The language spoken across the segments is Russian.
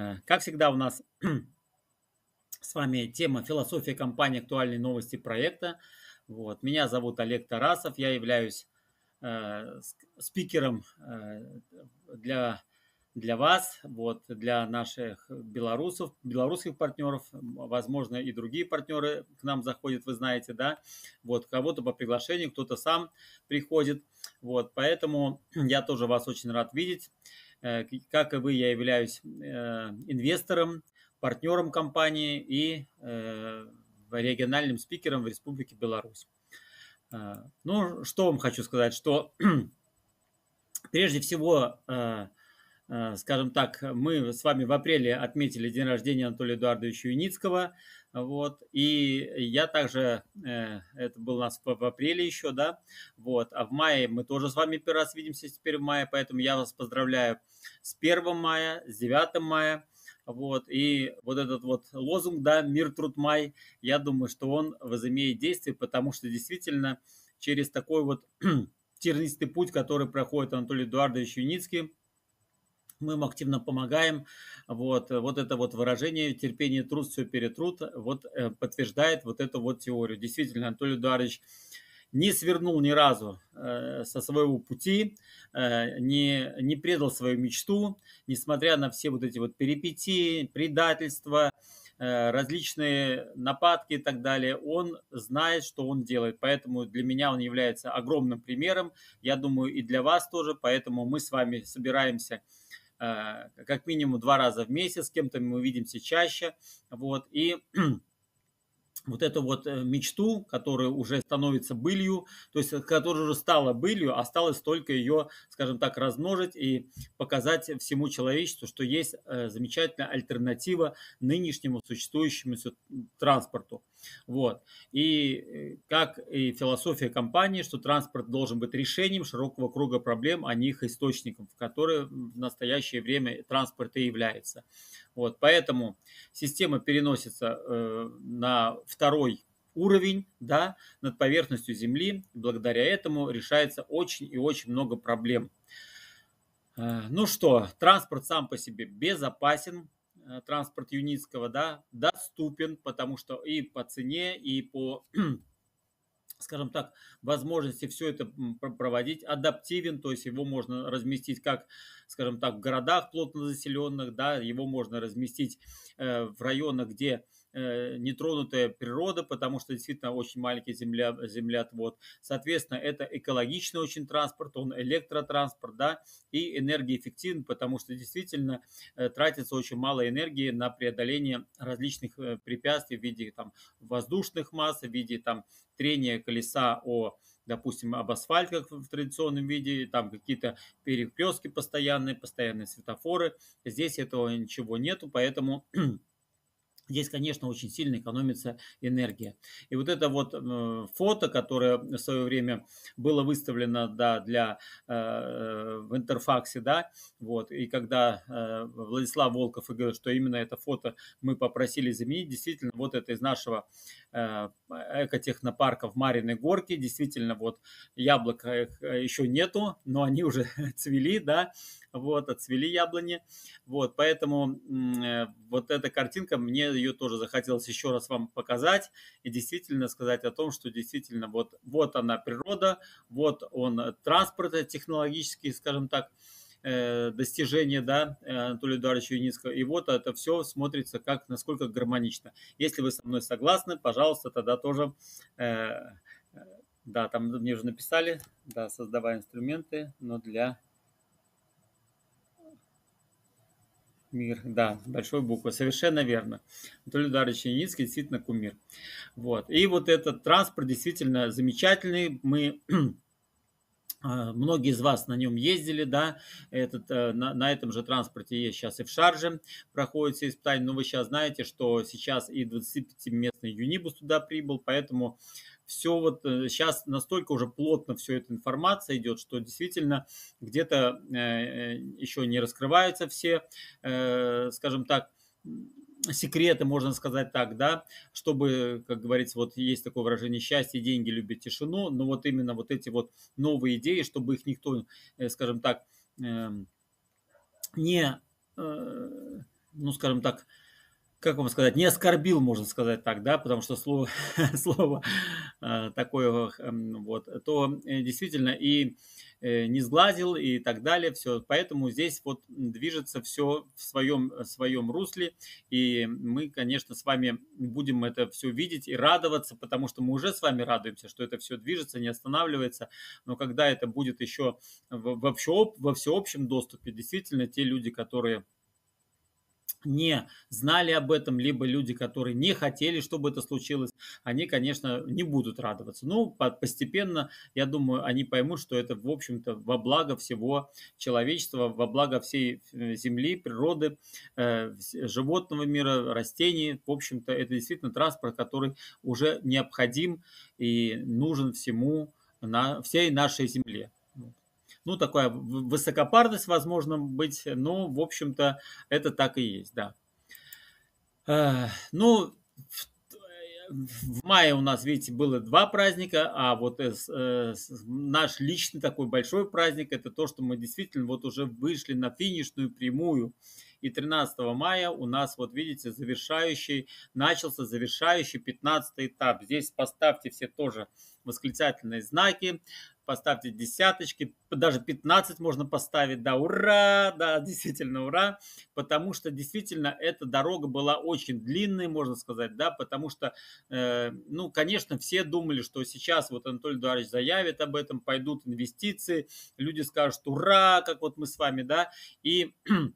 Как всегда у нас с вами тема философия компании, актуальные новости проекта. Вот. Меня зовут Олег Тарасов, я являюсь спикером для, для вас, вот, для наших белорусских партнеров, возможно, и другие партнеры к нам заходят, вы знаете, да, вот, кого-то по приглашению, кто-то сам приходит, вот, поэтому я тоже вас очень рад видеть. Как и вы, я являюсь инвестором, партнером компании и региональным спикером в Республике Беларусь. Ну, что вам хочу сказать, что прежде всего, скажем так, мы с вами в апреле отметили день рождения Анатолия Эдуардовича Юницкого, вот, и я также, это был у нас в апреле еще, да, вот, а в мае мы тоже с вами первый раз видимся теперь в мае, поэтому я вас поздравляю с 1 мая, с 9 мая, вот, и вот этот вот лозунг, да, «Мир, труд, май», я думаю, что он возымеет действие, потому что действительно через такой вот тернистый путь, который проходит Анатолий Эдуардович Юницкий, мы им активно помогаем. Вот это вот выражение «терпение, труд, все перетрут» вот, подтверждает вот эту вот теорию. Действительно, Анатолий Эдуардович не свернул ни разу со своего пути, не предал свою мечту, несмотря на все вот эти вот перипетии, предательства, различные нападки и так далее. Он знает, что он делает, поэтому для меня он является огромным примером, я думаю, и для вас тоже, поэтому мы с вами собираемся как минимум 2 раза в месяц, с кем-то мы увидимся чаще, вот, и вот эту вот мечту, которая уже становится былью, то есть которая уже стала былью, осталось только ее, скажем так, размножить и показать всему человечеству, что есть замечательная альтернатива нынешнему существующему транспорту. Вот. И как и философия компании, что транспорт должен быть решением широкого круга проблем, а не их источником, в который в настоящее время транспорт и является. Вот. Поэтому система переносится на второй уровень, да, над поверхностью Земли. Благодаря этому решается очень и очень много проблем. Ну что, транспорт сам по себе безопасен, транспорт Юницкого, да, доступен, потому что и по цене, и по, скажем так, возможности все это проводить, адаптивен, то есть его можно разместить как, скажем так, в городах плотно заселенных, да, его можно разместить в районах, где нетронутая природа, потому что действительно очень маленький землеотвод. Соответственно, это экологичный очень транспорт, он электротранспорт, да, и энергоэффективен, потому что действительно тратится очень мало энергии на преодоление различных препятствий в виде там воздушных масс, в виде там трения колеса допустим, об асфальт, как в традиционном виде, там какие-то перекрестки постоянные светофоры. Здесь этого ничего нету, поэтому здесь, конечно, очень сильно экономится энергия. И вот это вот фото, которое в свое время было выставлено, да, в Интерфаксе, да, вот, и когда Владислав Волков говорил, что именно это фото мы попросили заменить, действительно, вот это из нашего экотехнопарка в Мариной Горке, действительно, вот яблок еще нету, но они уже цвели, да, вот, отцвели яблони, вот, поэтому вот эта картинка, мне ее тоже захотелось еще раз вам показать и действительно сказать о том, что действительно вот она природа, вот он транспорт технологический, скажем так, достижения, да, Анатолия Эдуардовича Юницкого, и вот это все смотрится как, насколько гармонично. Если вы со мной согласны, пожалуйста, тогда тоже, да, там мне уже написали, да, создавая инструменты, но для мир, да, с большой буквы, совершенно верно. Анатолий Эдуардович Яницкий действительно кумир. Вот. И вот этот транспорт действительно замечательный. Многие из вас на нем ездили, да, на этом же транспорте есть сейчас и в Шарже, проходит все испытания, но вы сейчас знаете, что сейчас и 25-местный Юнибус туда прибыл, поэтому все вот сейчас настолько уже плотно все эта информация идет, что действительно где-то еще не раскрываются все, скажем так, секреты, можно сказать так, да, чтобы, как говорится, вот есть такое выражение «счастье, деньги любят тишину», но вот именно вот эти вот новые идеи, чтобы их никто, скажем так, не, ну, скажем так, как вам сказать, не оскорбил, можно сказать так, да, потому что слово, слово такое, вот, то действительно и не сглазил и так далее, все. Поэтому здесь вот движется все в своем русле, и мы, конечно, с вами будем это все видеть и радоваться, потому что мы уже с вами радуемся, что это все движется, не останавливается, но когда это будет еще во всеобщем доступе, действительно, те люди, которые не знали об этом, либо люди, которые не хотели, чтобы это случилось, они, конечно, не будут радоваться. Ну, постепенно, я думаю, они поймут, что это, в общем-то, во благо всего человечества, во благо всей земли, природы, животного мира, растений. В общем-то, это действительно транспорт, который уже необходим и нужен всему, всей нашей земле. Ну, такая высокопарность, возможно, быть, но, в общем-то, это так и есть, да. Ну, в мае у нас, видите, было два праздника, а вот наш личный такой большой праздник, это то, что мы действительно вот уже вышли на финишную прямую. И 13 мая у нас, вот видите, начался завершающий 15-й этап. Здесь поставьте все тоже восклицательные знаки, поставьте десяточки, даже 15 можно поставить, да, ура, да, действительно ура, потому что действительно эта дорога была очень длинной, можно сказать, да, потому что, ну, конечно, все думали, что сейчас вот Анатолий Эдуардович заявит об этом, пойдут инвестиции, люди скажут ура, как вот мы с вами, да, и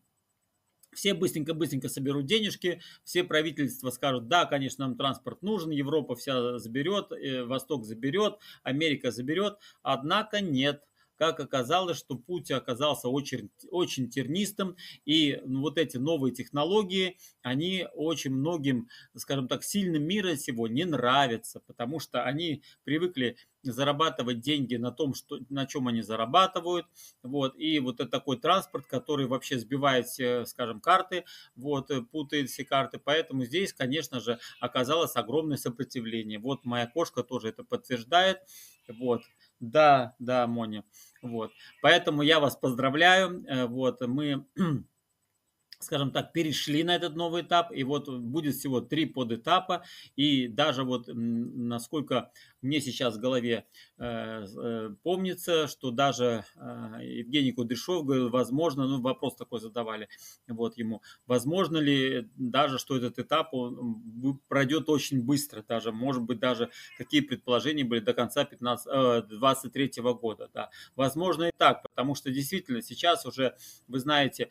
все быстренько-быстренько соберут денежки, все правительства скажут, да, конечно, нам транспорт нужен, Европа вся заберет, Восток заберет, Америка заберет, однако нет. Как оказалось, что путь оказался очень, очень тернистым, и вот эти новые технологии, они очень многим, скажем так, сильным мира сего не нравятся, потому что они привыкли зарабатывать деньги на том, на чем они зарабатывают, вот, и вот это такой транспорт, который вообще сбивает все, скажем, карты, вот, путает все карты, поэтому здесь, конечно же, оказалось огромное сопротивление. Вот моя кошка тоже это подтверждает, вот, да, да, Моня, вот, поэтому я вас поздравляю, вот, мы скажем так, перешли на этот новый этап, и вот будет всего 3 подэтапа, и даже вот насколько мне сейчас в голове помнится, что даже Евгений Кудряшов говорил, возможно, ну вопрос такой задавали вот ему, возможно ли даже, что этот этап пройдет очень быстро, даже, может быть, даже такие предположения были до конца 23 года, да, возможно и так, потому что действительно сейчас уже, вы знаете,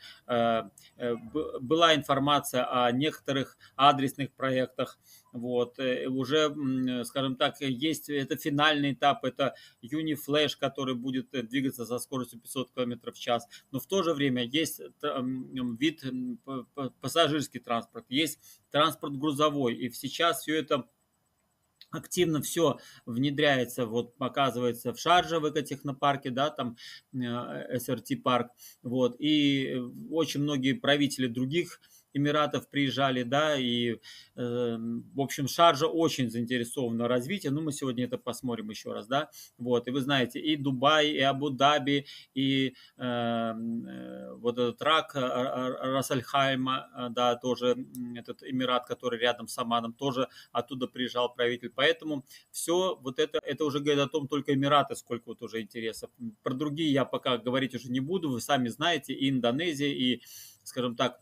была информация о некоторых адресных проектах, вот, уже, скажем так, есть, это финальный этап, это Uniflash, который будет двигаться со скоростью 500 км в час, но в то же время есть вид пассажирский транспорт, есть транспорт грузовой, и сейчас все это активно все внедряется, вот оказывается в Шарджа, в экотехнопарке, да, там СРТ парк, вот, и очень многие правители других Эмиратов приезжали, да, и, в общем, Шарджа очень заинтересована в развитии, ну, мы сегодня это посмотрим еще раз, да, вот, и вы знаете, и Дубай, и Абу-Даби, и вот этот Рассальхайма, да, тоже этот Эмират, который рядом с Оманом, тоже оттуда приезжал правитель, поэтому все вот это уже говорит о том, только Эмираты, сколько вот уже интересов. Про другие я пока говорить уже не буду, вы сами знаете, и Индонезия, и, скажем так,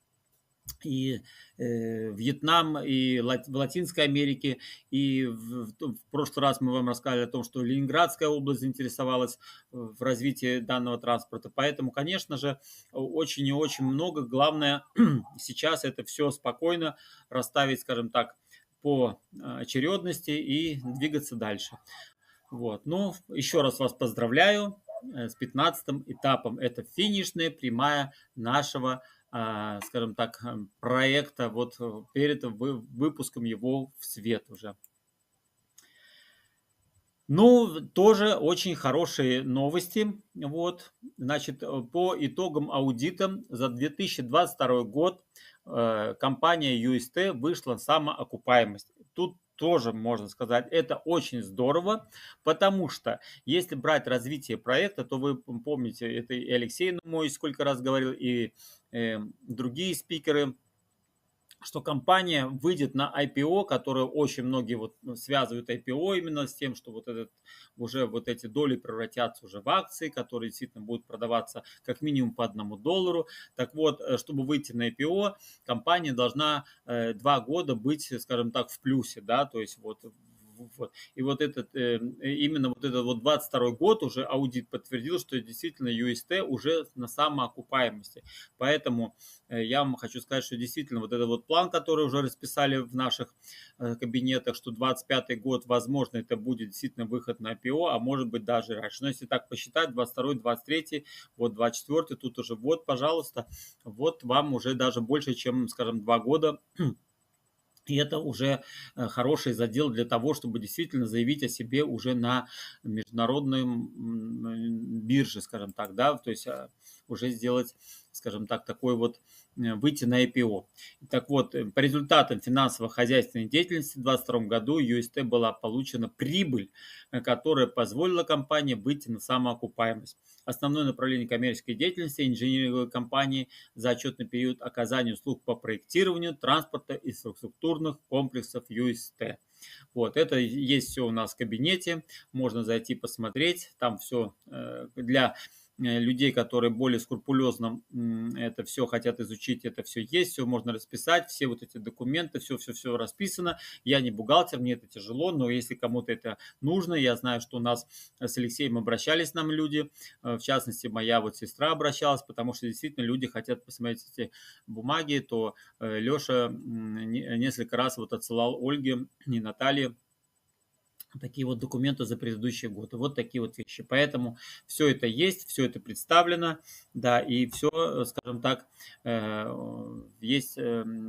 и Вьетнам, и в Латинской Америке, и в прошлый раз мы вам рассказали о том, что Ленинградская область заинтересовалась в развитии данного транспорта. Поэтому, конечно же, очень и очень много. Главное сейчас это все спокойно расставить, скажем так, по очередности и двигаться дальше. Вот. Ну, еще раз вас поздравляю с 15-м этапом. Это финишная прямая нашего, скажем так, проекта вот перед выпуском его в свет уже. Ну, тоже очень хорошие новости. Вот, значит, по итогам аудита за 2022 год компания UST вышла на самоокупаемость. Тут тоже можно сказать, это очень здорово, потому что если брать развитие проекта, то вы помните, это и Алексей мой сколько раз говорил, и другие спикеры, что компания выйдет на IPO, которое очень многие вот связывают IPO именно с тем, что вот этот, уже вот эти доли превратятся уже в акции, которые действительно будут продаваться как минимум по $1. Так вот, чтобы выйти на IPO, компания должна 2 года быть, скажем так, в плюсе, да, то есть вот. И вот этот, именно вот этот вот 22 год уже аудит подтвердил, что действительно UST уже на самоокупаемости. Поэтому я вам хочу сказать, что действительно вот этот вот план, который уже расписали в наших кабинетах, что 25 год, возможно, это будет действительно выход на IPO, а может быть даже раньше. Но если так посчитать, 22, 23, вот 24, тут уже вот, пожалуйста, вот вам уже даже больше, чем, скажем, 2 года. И это уже хороший задел для того, чтобы действительно заявить о себе уже на международной бирже, скажем так, да, то есть уже сделать, скажем так, такой вот, выйти на IPO. Так вот, по результатам финансово-хозяйственной деятельности в 2022 году UST была получена прибыль, которая позволила компании выйти на самоокупаемость. Основное направление коммерческой деятельности инжиниринговой компании за отчетный период оказания услуг по проектированию транспорта и инфраструктурных комплексов UST. Вот, это есть все у нас в кабинете, можно зайти посмотреть, там все для людей, которые более скрупулезно это все хотят изучить, это все есть, все можно расписать, все вот эти документы, все расписано. Я не бухгалтер, мне это тяжело, но если кому-то это нужно, я знаю, что у нас с Алексеем обращались нам люди, в частности, моя вот сестра обращалась, потому что действительно люди хотят посмотреть эти бумаги, то Леша несколько раз вот отсылал Ольге и Наталье такие вот документы за предыдущие годы. Вот такие вот вещи. Поэтому все это есть, все это представлено, да, и все, скажем так, есть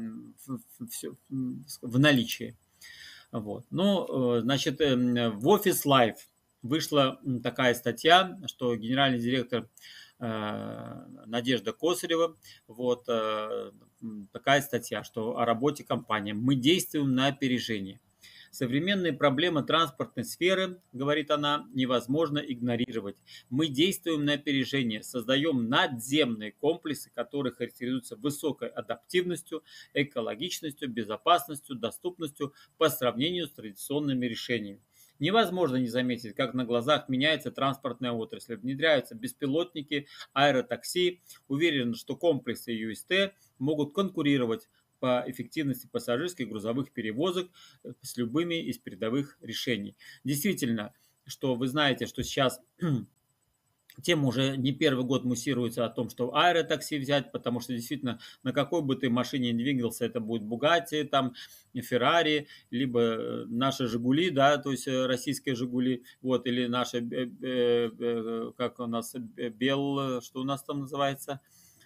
в наличии. Вот. Ну, значит, в Office Life вышла такая статья, что генеральный директор Надежда Косарева, вот такая статья, что о работе компании. Мы действуем на опережение. Современные проблемы транспортной сферы, говорит она, невозможно игнорировать. Мы действуем на опережение, создаем надземные комплексы, которые характеризуются высокой адаптивностью, экологичностью, безопасностью, доступностью по сравнению с традиционными решениями. Невозможно не заметить, как на глазах меняется транспортная отрасль. Внедряются беспилотники, аэротакси. Уверен, что комплексы UST могут конкурировать по эффективности пассажирских грузовых перевозок с любыми из передовых решений. Действительно, что вы знаете, что сейчас тема уже не первый год муссируется о том, что аэротакси взять, потому что действительно на какой бы ты машине ни двигался, это будет Бугатти, там, Феррари, либо наши Жигули, да, то есть российские Жигули, вот, или наши, как у нас, что у нас там называется,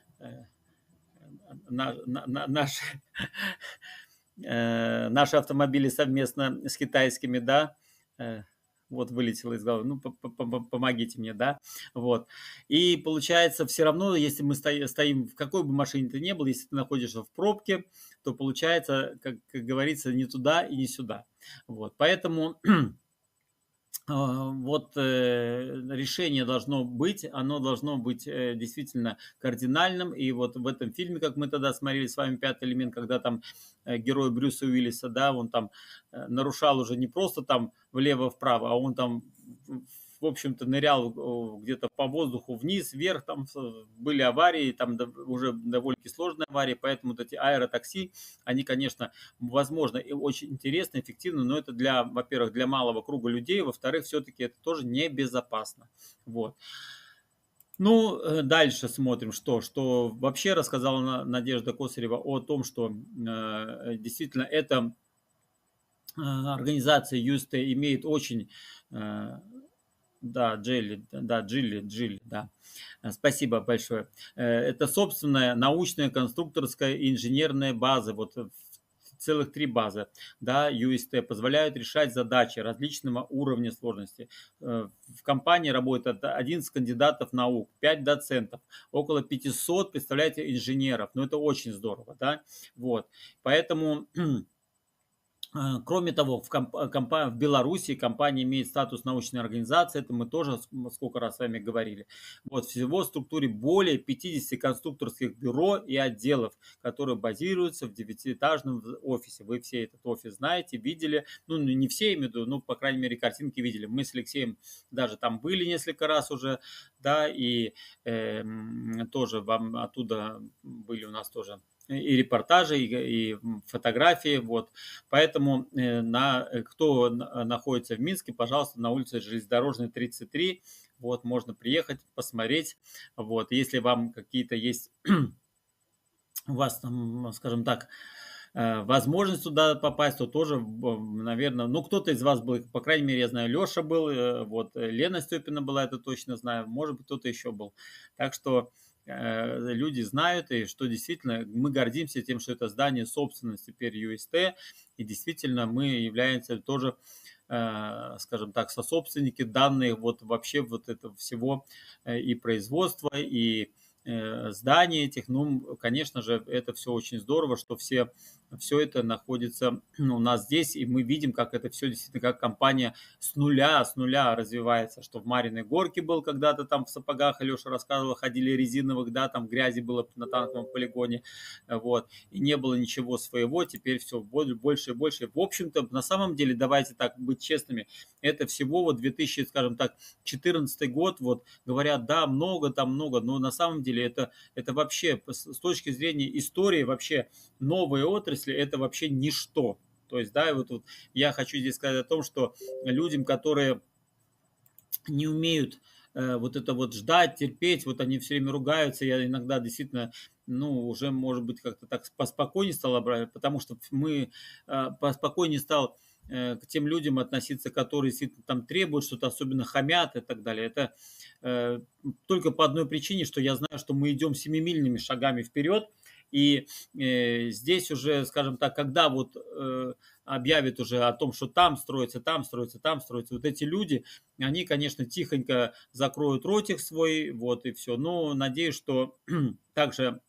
наши, наши автомобили совместно с китайскими, да, вот вылетело из головы, ну, помогите мне, да, вот. И получается, все равно, если мы стоим, в какой бы машине ты ни был, если ты находишься в пробке, то получается, как говорится, не туда и не сюда. Вот, поэтому вот решение должно быть, оно должно быть действительно кардинальным. И вот в этом фильме, как мы тогда смотрели с вами «Пятый элемент», когда там герой Брюса Уиллиса, да, он там нарушал уже не просто там влево-вправо, а он там, в общем-то, нырял где-то по воздуху вниз, вверх, там были аварии, там уже довольно сложные аварии, поэтому вот эти аэротакси, они, конечно, возможно, и очень интересно, эффективно, но это для, во-первых, для малого круга людей, во-вторых, все-таки это тоже небезопасно. Вот. Ну, дальше смотрим, что вообще рассказала Надежда Косарева о том, что действительно эта организация UST имеет очень да, Джилли, да. Спасибо большое. Это собственная научная, конструкторская и инженерная база, вот целых 3 базы, да, UST, позволяют решать задачи различного уровня сложности. В компании работает 11 кандидатов наук, 5 доцентов, около 500, представляете, инженеров. Ну, это очень здорово, да, вот. Поэтому Кроме того, в Беларуси компания имеет статус научной организации, это мы тоже сколько раз с вами говорили. Вот всего в структуре более 50 конструкторских бюро и отделов, которые базируются в девятиэтажном офисе. Вы все этот офис знаете, видели, ну не все, имею в виду, ну по крайней мере картинки видели. Мы с Алексеем даже там были несколько раз уже, да, и тоже вам оттуда были у нас тоже и репортажи, и фотографии, вот. Поэтому кто находится в Минске, пожалуйста, на улице Железнодорожной, 33, вот, можно приехать, посмотреть, вот. Если вам какие-то есть, у вас там, скажем так, возможность туда попасть, то тоже, наверное, ну, кто-то из вас был, по крайней мере, я знаю, Леша был, вот, Лена Степина была, это точно знаю, может быть, кто-то еще был. Так что люди знают, и что действительно мы гордимся тем, что это здание собственность теперь UST, и действительно мы являемся тоже, скажем так, сособственники данных вот вообще вот этого всего и производства, и зданий этих. Ну, конечно же, это все очень здорово, что все это находится у нас здесь, и мы видим, как это все действительно, как компания с нуля развивается, что в Мариной Горке был когда-то там в сапогах, Алеша рассказывал, ходили резиновых, да, там грязи было на танковом полигоне, вот, и не было ничего своего, теперь все больше и больше. В общем-то, на самом деле, давайте так быть честными, это всего вот 2000, скажем так, 14 год, вот, говорят, да, много, там много, но на самом деле это вообще с точки зрения истории вообще новые отрасли это вообще ничто. То есть, да, и вот я хочу здесь сказать о том, что людям, которые не умеют вот это вот ждать, терпеть, вот они все время ругаются, я иногда действительно, ну, уже, может быть, как-то так поспокойнее стал брать, потому что поспокойнее стал к тем людям относиться, которые действительно там требуют что-то, особенно хамят и так далее. Это только по одной причине, что я знаю, что мы идем семимильными шагами вперед, и здесь уже, скажем так, когда вот объявят уже о том, что там строится, там строится, там строится, вот эти люди, они, конечно, тихонько закроют ротик свой, вот и все. Но надеюсь, что также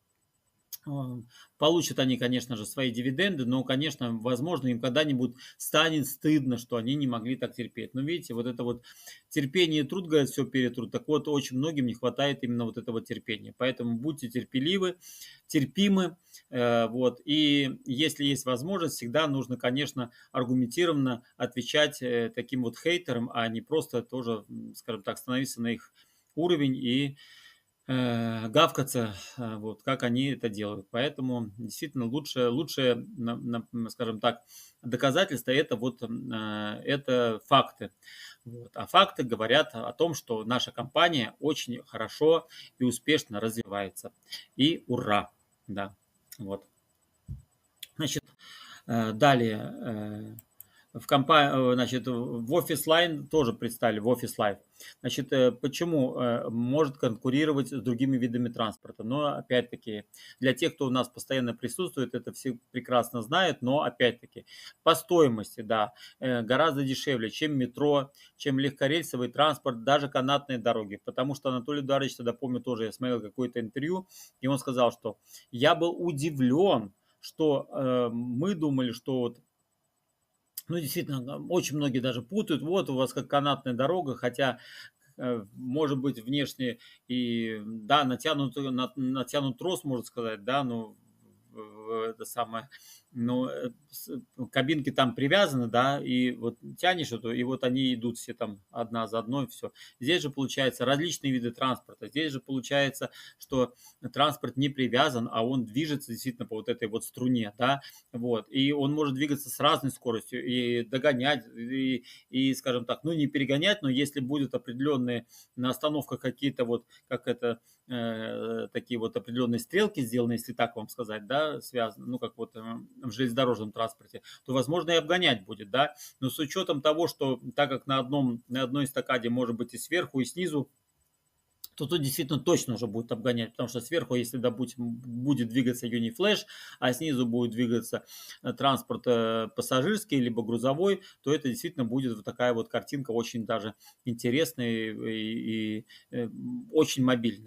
получат они, конечно же, свои дивиденды, но, конечно, возможно, им когда-нибудь станет стыдно, что они не могли так терпеть. Но видите, вот это вот терпение и труд, говорят, все перетрут. Так вот, очень многим не хватает именно вот этого терпения. Поэтому будьте терпеливы, терпимы. Вот. И если есть возможность, всегда нужно, конечно, аргументированно отвечать таким вот хейтерам, а не просто тоже, скажем так, становиться на их уровень и гавкаться, вот, как они это делают. Поэтому действительно лучшее, скажем так, доказательство это вот это факты. Вот. А факты говорят о том, что наша компания очень хорошо и успешно развивается. И ура! Да, вот. Значит, далее значит, в Office Line тоже представили, в Office Life. Значит, почему может конкурировать с другими видами транспорта? Но, опять-таки, для тех, кто у нас постоянно присутствует, это все прекрасно знают, но, опять-таки, по стоимости, да, гораздо дешевле, чем метро, чем легкорельсовый транспорт, даже канатные дороги. Потому что Анатолий Эдуардович, тогда помню, тоже я смотрел какое-то интервью, и он сказал, что я был удивлен, что мы думали, что вот ну, действительно, очень многие даже путают. Вот у вас как канатная дорога, хотя, может быть, внешне и, да, натянут трос, можно сказать, да, но это самое, ну, кабинки там привязаны, да, и вот тянешь эту, и вот они идут все там одна за одной, все. Здесь же получается различные виды транспорта. Здесь же получается, что транспорт не привязан, а он движется действительно по вот этой вот струне, да, вот. И он может двигаться с разной скоростью и догонять, и скажем так, ну, не перегонять, но если будут определенные на остановках какие-то вот, как это, такие вот определенные стрелки сделаны, если так вам сказать, да, связаны, ну, как вот в железнодорожном транспорте, то, возможно, и обгонять будет, да, но с учетом того, что так как на одной эстакаде может быть и сверху, и снизу, то тут действительно точно уже будет обгонять, потому что сверху, если, допустим, будет двигаться Uniflash, а снизу будет двигаться транспорт пассажирский либо грузовой, то это действительно будет вот такая вот картинка очень даже интересная и очень мобильная.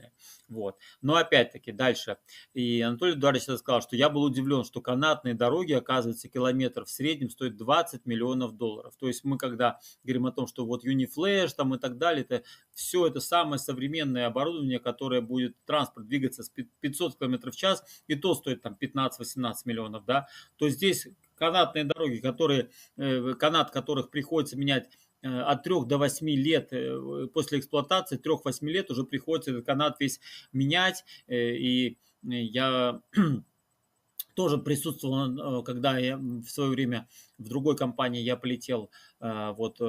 Вот. Но опять-таки дальше. И Анатолий Эдуардович сказал, что я был удивлен, что канатные дороги, оказывается, километр в среднем стоит 20 миллионов долларов. То есть мы когда говорим о том, что вот Uniflash там и так далее, это все это самое современное оборудование, которое будет транспорт двигаться с 500 км в час, и то стоит там 15-18 миллионов, да. То есть здесь канатные дороги, канат которых приходится менять от 3 до 8 лет после эксплуатации, 3-8 лет уже приходится этот канат весь менять. И я тоже присутствовал, когда я в свое время в другой компании я полетел вот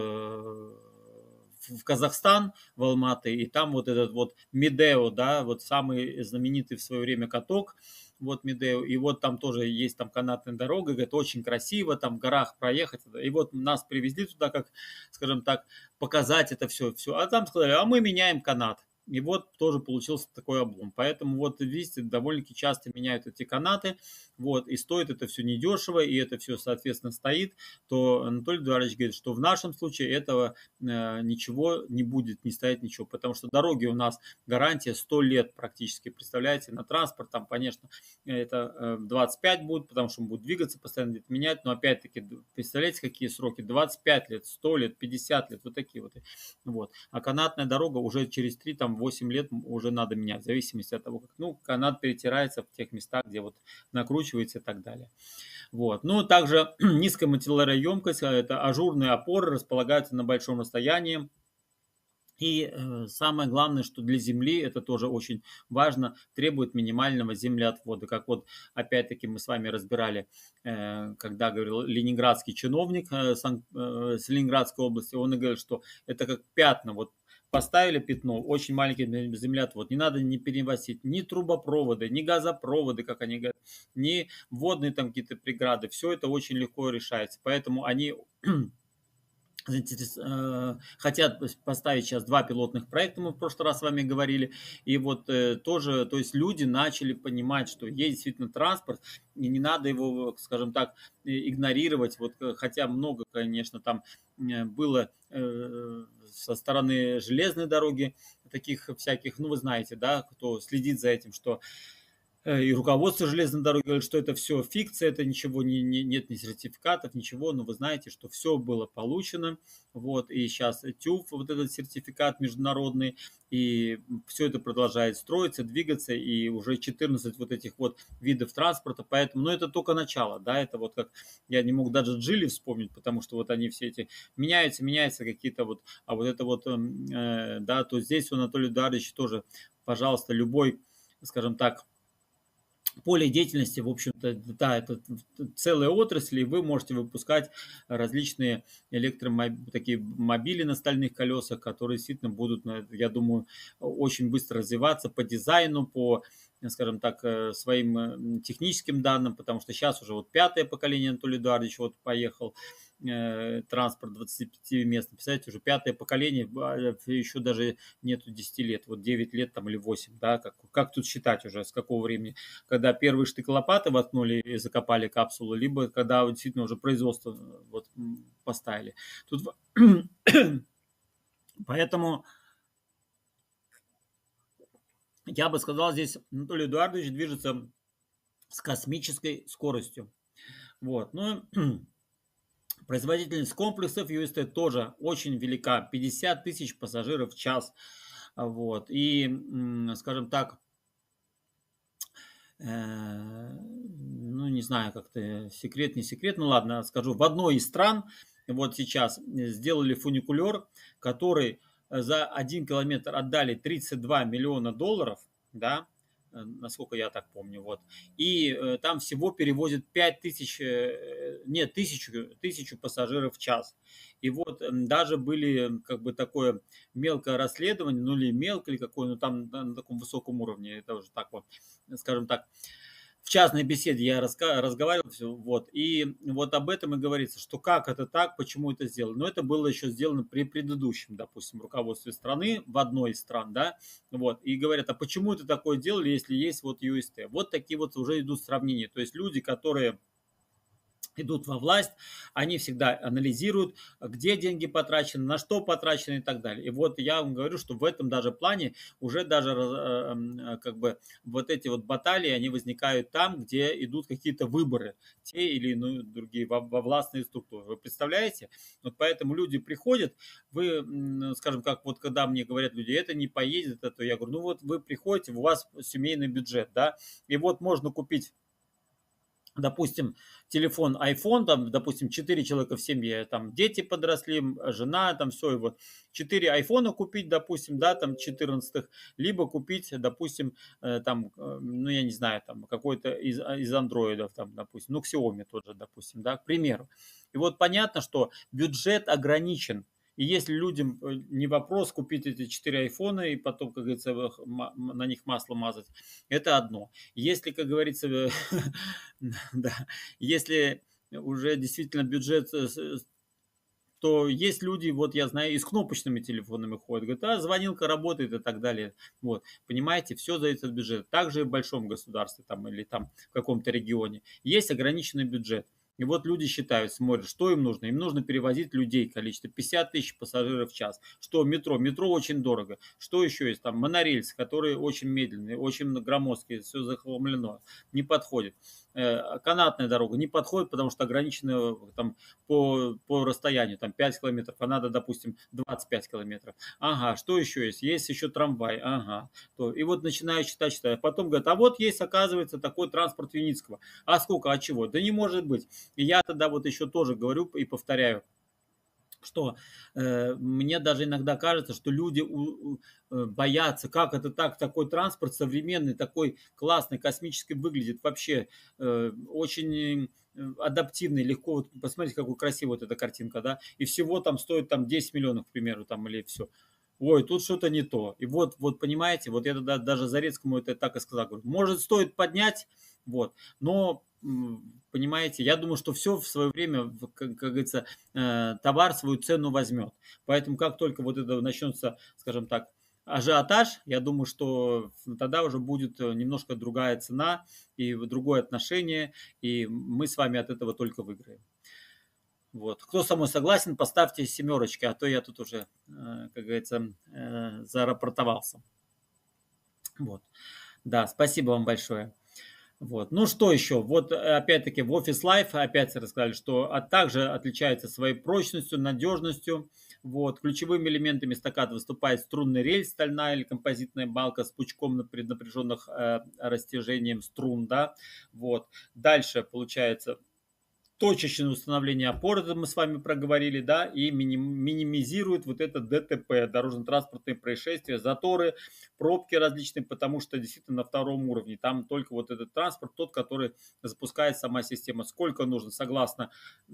в Казахстан, в Алматы, и там вот этот вот Медео, да, вот самый знаменитый в свое время каток, вот Медео, и вот там тоже есть там канатная дорога, говорит, очень красиво, там в горах проехать, и вот нас привезли туда, как, скажем так, показать это все, а там сказали, а мы меняем канат. И вот тоже получился такой облом. Поэтому вот видите, довольно-таки часто меняют эти канаты, вот, и стоит это все недешево, и это все, соответственно, стоит, то Анатолий Эдуардович говорит, что в нашем случае этого ничего не будет, не стоять ничего, потому что дороги у нас гарантия 100 лет практически, представляете, на транспорт там, конечно, это 25 будет, потому что он будет двигаться, постоянно где-то менять, но опять-таки, представляете, какие сроки, 25 лет, 100 лет, 50 лет, вот такие вот. Вот. А канатная дорога уже через 3-8 лет уже надо менять, в зависимости от того, как, ну, канат перетирается в тех местах, где вот накручивается и так далее. Вот. Ну, также низкая материалоемкость, это ажурные опоры, располагаются на большом расстоянии. И самое главное, что для Земли, это тоже очень важно, требует минимального землеотвода. Как вот опять-таки мы с вами разбирали, когда говорил ленинградский чиновник с Ленинградской области, он и говорит, что это как пятна, вот поставили пятно, очень маленький землеотвод, не надо не переносить ни трубопроводы, ни газопроводы, как они говорят, ни водные там какие-то преграды, все это очень легко решается. Поэтому они хотят поставить сейчас 2 пилотных проекта, мы в прошлый раз с вами говорили, и вот тоже, то есть люди начали понимать, что есть действительно транспорт, и не надо его, скажем так, игнорировать, вот хотя много, конечно, там было со стороны железной дороги таких всяких, ну вы знаете, да, кто следит за этим, что и руководство железной дороги говорит, что это все фикция, это ничего нет ни сертификатов, ничего, но вы знаете, что все было получено, вот, и сейчас ТÜV, вот этот сертификат международный, и все это продолжает строиться, двигаться, и уже 14 вот этих вот видов транспорта, поэтому, ну, это только начало, да, это вот как, я не мог даже Джили вспомнить, потому что вот они все эти меняются какие-то вот, а вот это вот, да, то здесь у Анатолия Эдуардовича тоже, пожалуйста, любой, скажем так, поле деятельности, в общем-то, да, это целая отрасль, и вы можете выпускать различные такие мобили на стальных колесах, которые действительно будут, я думаю, очень быстро развиваться по дизайну, по, скажем так, своим техническим данным, потому что сейчас уже вот 5-е поколение Анатолий Эдуардович вот поехал, транспорт 25-местный, представляете, уже 5-е поколение, еще даже нету 10 лет, вот 9 лет там или 8, да, как тут считать уже, с какого времени, когда первые штык лопаты воткнули и закопали капсулу, либо когда действительно уже производство вот поставили. Тут поэтому я бы сказал, здесь Анатолий Эдуардович движется с космической скоростью. Вот, ну, производительность комплексов UST тоже очень велика, 50 тысяч пассажиров в час. Вот. И, скажем так, ну, не знаю, как-то секрет, не секрет, ну ладно, скажу, в одной из стран вот сейчас сделали фуникулер, который за 1 километр отдали 32 миллиона долларов, да, насколько я так помню, вот. И там всего перевозят 5000, нет, тысячу пассажиров в час. И вот даже были как бы такое мелкое расследование, ну или мелкое, или какое, ну там на таком высоком уровне, это уже так вот, скажем так, в частной беседе я разговаривал, все, вот, и вот об этом и говорится, что как это так, почему это сделано. Но это было еще сделано при предыдущем, допустим, руководстве страны, в одной из стран, да, вот, и говорят, а почему это такое делали, если есть вот UST. Вот такие вот уже идут сравнения, то есть люди, которые идут во власть, они всегда анализируют, где деньги потрачены, на что потрачены и так далее. И вот я вам говорю, что в этом даже плане уже даже как бы вот эти вот баталии, они возникают там, где идут какие-то выборы, те или иные другие во властные структуры. Вы представляете? Вот поэтому люди приходят, вы, скажем, как вот когда мне говорят люди, это не поедет, это я говорю, ну вот вы приходите, у вас семейный бюджет, да, и вот можно купить, допустим, телефон iPhone, там, допустим, 4 человека в семье, там, дети подросли, жена, там, все, и вот 4 айфона купить, допустим, да, там, 14, либо купить, допустим, там, ну, я не знаю, там, какой-то из андроидов, там, допустим, ну, Xiaomi тот же, допустим, да, к примеру. И вот понятно, что бюджет ограничен, и если людям не вопрос купить эти 4 айфона и потом, как говорится, на них масло мазать, это одно. Если, как говорится, да, если уже действительно бюджет, то есть люди, вот я знаю, и с кнопочными телефонами ходят, говорят, а звонилка работает и так далее. Вот, понимаете, все зависит от бюджета. Также и в большом государстве там, или там в каком-то регионе есть ограниченный бюджет. И вот люди считают, смотрят, что им нужно. Им нужно перевозить людей, количество 50 тысяч пассажиров в час. Что метро? Метро очень дорого. Что еще есть? Там монорельсы, которые очень медленные, очень громоздкие, все захламлено, не подходит. Канатная дорога не подходит, потому что ограничена там по расстоянию, там 5 километров, а надо, допустим, 25 километров. Ага, что еще есть? Есть еще трамвай, ага. То, и вот начинаю читать. А потом говорят, а вот есть, оказывается, такой транспорт Юницкого. А сколько, а чего? Да не может быть. И я тогда вот еще тоже говорю и повторяю, что мне даже иногда кажется, что люди боятся, как это так, такой транспорт современный, такой классный, космический выглядит, вообще очень адаптивный, легко, вот посмотрите, какой красивая вот эта картинка, да, и всего там стоит там 10 миллионов, к примеру, там, или все. Ой, тут что-то не то. И вот понимаете, вот я тогда даже Зарецкому это так и сказал, говорю, может, стоит поднять, вот, но понимаете, я думаю, что все в свое время, как говорится, товар свою цену возьмет. Поэтому как только вот это начнется, скажем так, ажиотаж, я думаю, что тогда уже будет немножко другая цена и другое отношение, и мы с вами от этого только выиграем. Вот. Кто со мной согласен, поставьте семерочки, а то я тут уже, как говорится, зарапортовался. Вот. Да, спасибо вам большое. Вот. Ну что еще? Вот опять-таки в Office Life опять рассказали, что также отличается своей прочностью, надежностью. Вот. Ключевыми элементами стаката выступает струнный рельс, стальная или композитная балка с пучком на преднапряженных растяжением струн. Да? Вот. Дальше получается точечное установление опор, это мы с вами проговорили, да, и минимизирует вот это ДТП, дорожно-транспортные происшествия, заторы, пробки различные, потому что действительно на втором уровне там только вот этот транспорт, тот, который запускает сама система. Сколько нужно, согласно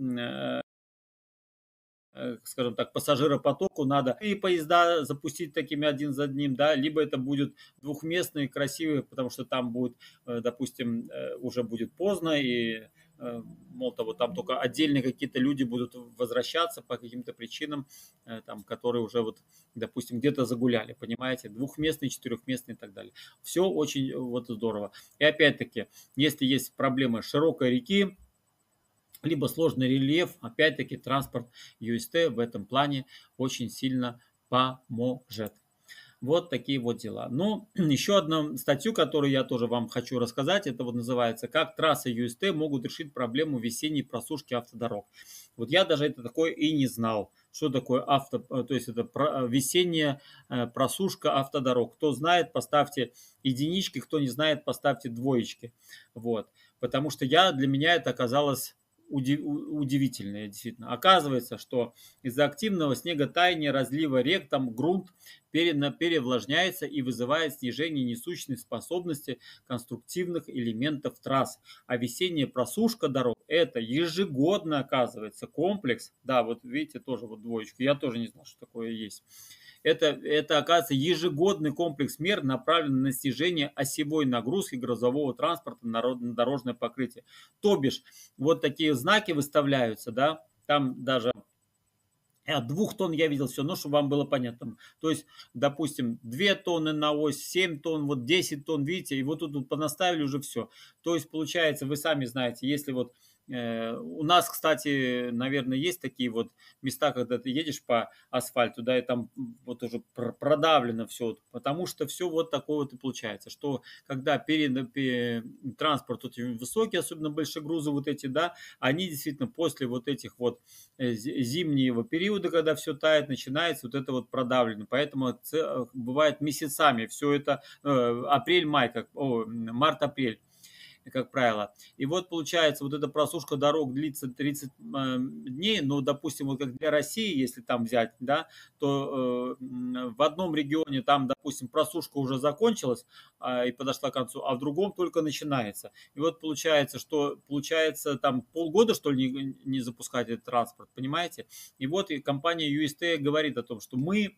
скажем так, пассажиропотоку надо и поезда запустить такими один за одним, да, либо это будет двухместные, красивые, потому что там будет, допустим, уже будет поздно, и мол того, там только отдельные какие-то люди будут возвращаться по каким-то причинам, там, которые уже вот, допустим, где-то загуляли, понимаете, двухместные, четырехместные и так далее. Все очень вот здорово. И опять-таки, если есть проблемы широкой реки, либо сложный рельеф, опять-таки транспорт UST в этом плане очень сильно поможет. Вот такие вот дела. Ну, еще одну статью, которую я тоже вам хочу рассказать, это вот называется «Как трассы UST могут решить проблему весенней просушки автодорог». Вот я даже это такое и не знал, что такое то есть это весенняя просушка автодорог. Кто знает, поставьте единички, кто не знает, поставьте двоечки. Вот. Потому что для меня это оказалось удивительное, действительно. Оказывается, что из-за активного снеготаяния, разлива рек, там грунт перевлажняется и вызывает снижение несущей способности конструктивных элементов трасс. А весенняя просушка дорог – это ежегодно, оказывается, комплекс. Да, вот видите, тоже вот двоечку. Я тоже не знал, что такое есть. Это, оказывается, ежегодный комплекс мер, направленный на снижение осевой нагрузки грузового транспорта на дорожное покрытие. То бишь, вот такие знаки выставляются, да, там даже от 2 тонн я видел все, ну, чтобы вам было понятно. То есть, допустим, 2 тонны на ось, 7 тонн, вот 10 тонн, видите, и вот тут понаставили уже все. То есть, получается, вы сами знаете, если вот У нас, кстати, наверное, есть такие вот места, когда ты едешь по асфальту, да, и там вот уже продавлено все, потому что все вот такое вот и получается, что когда транспорт очень высокий, особенно большие грузы вот эти, да, они действительно после вот этих вот зимнего периода, когда все тает, начинается вот это вот продавлено, поэтому бывает месяцами все это апрель-май, март-апрель, как правило. И вот получается, вот эта просушка дорог длится 30 дней, но, допустим, вот как для России, если там взять, да, то в одном регионе там, допустим, просушка уже закончилась и подошла к концу, а в другом только начинается. И вот получается, что получается там полгода, что ли, не запускать этот транспорт, понимаете? И вот и компания UST говорит о том, что мы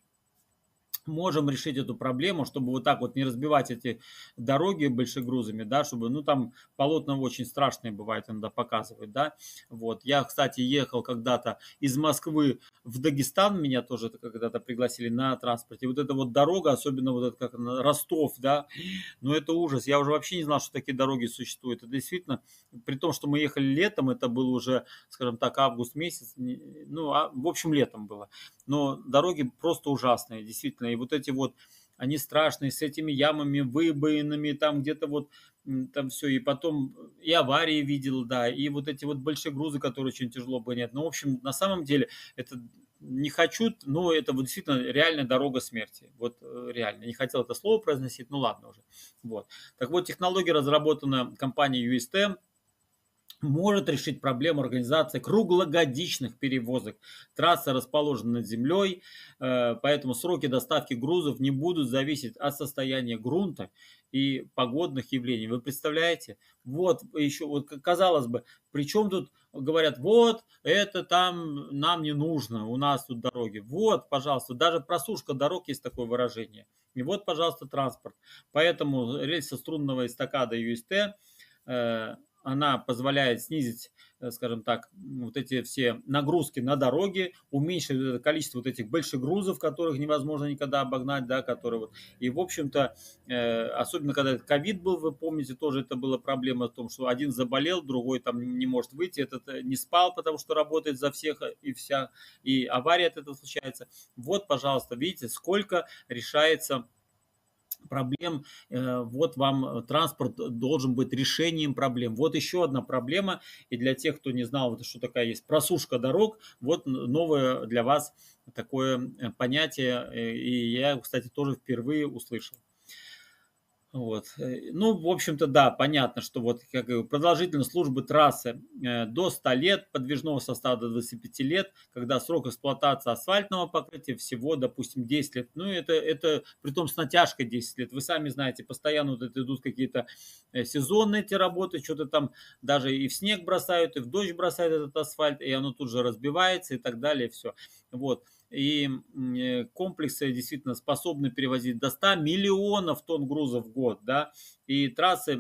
можем решить эту проблему, чтобы вот так вот не разбивать эти дороги большегрузами, да, чтобы, ну, там полотна очень страшные бывает иногда показывают, да, вот. Я, кстати, ехал когда-то из Москвы в Дагестан, меня тоже когда-то пригласили на транспорте, вот эта вот дорога, особенно вот это, как она, Ростов, да, ну, это ужас, я уже вообще не знал, что такие дороги существуют, это действительно, при том, что мы ехали летом, это был уже, скажем так, август месяц, ну, в общем, летом было, но дороги просто ужасные, действительно. И вот эти вот, они страшные, с этими ямами, выбоинами, там где-то вот, там все. И потом и аварии видел, да, и вот эти вот большие грузы, которые очень тяжело гонять. Ну, в общем, на самом деле, это не хочу, но это вот действительно реальная дорога смерти. Вот реально. Не хотел это слово произносить, ну ладно уже. Вот. Так вот, технология разработана компанией UST, может решить проблему организации круглогодичных перевозок. Трасса расположена над землей, поэтому сроки доставки грузов не будут зависеть от состояния грунта и погодных явлений. Вы представляете? Вот еще, вот казалось бы, причем тут говорят, вот это там нам не нужно, у нас тут дороги. Вот, пожалуйста, даже просушка дорог есть такое выражение. И вот, пожалуйста, транспорт. Поэтому рельсо-струнного эстакада UST она позволяет снизить, скажем так, вот эти все нагрузки на дороге, уменьшить количество вот этих больших грузов, которых невозможно никогда обогнать, да, которые вот, и в общем-то, особенно когда ковид был, вы помните, тоже это была проблема в том, что один заболел, другой там не может выйти, этот не спал, потому что работает за всех и вся, и авария от этого случается. Вот, пожалуйста, видите, сколько решается проблем. Вот вам транспорт должен быть решением проблем. Вот еще одна проблема. И для тех, кто не знал, вот что такая есть просушка дорог, вот новое для вас такое понятие. И я, кстати, тоже впервые услышал. Вот. Ну, в общем-то, да, понятно, что вот как продолжительность службы трассы до 100 лет, подвижного состава до 25 лет, когда срок эксплуатации асфальтного покрытия всего, допустим, 10 лет. Ну, это при том с натяжкой 10 лет. Вы сами знаете, постоянно вот это идут какие-то сезонные эти работы, что-то там даже и в снег бросают, и в дождь бросают этот асфальт, и оно тут же разбивается и так далее, все. Вот. И комплексы действительно способны перевозить до 100 миллионов тонн грузов в год, да, и трассы